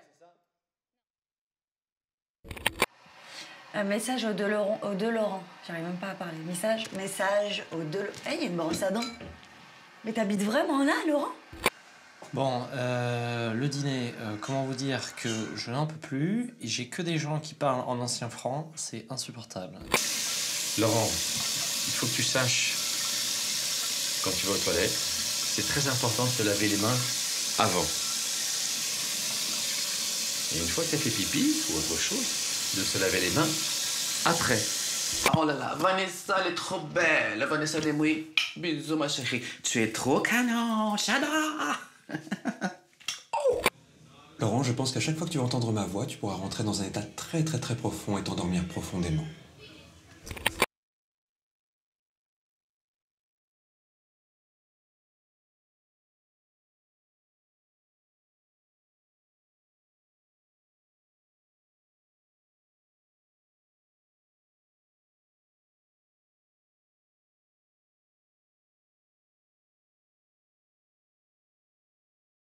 Un message aux deux Laurent. J'arrive même pas à parler. Message aux deux. Eh, il y a une brosse à dents. Mais t'habites vraiment là, Laurent? Bon, le dîner, comment vous dire que je n'en peux plus. Et j'ai que des gens qui parlent en ancien franc. C'est insupportable. Laurent, il faut que tu saches, quand tu vas aux toilettes, c'est très important de se laver les mains avant. Et une fois que tu as fait pipi ou autre chose, de se laver les mains après. Oh là là, Vanessa, elle est trop belle. Vanessa Lemoui, bisous ma chérie. Tu es trop canon, j'adore. Laurent, je pense qu'à chaque fois que tu vas entendre ma voix, tu pourras rentrer dans un état très très très profond et t'endormir profondément.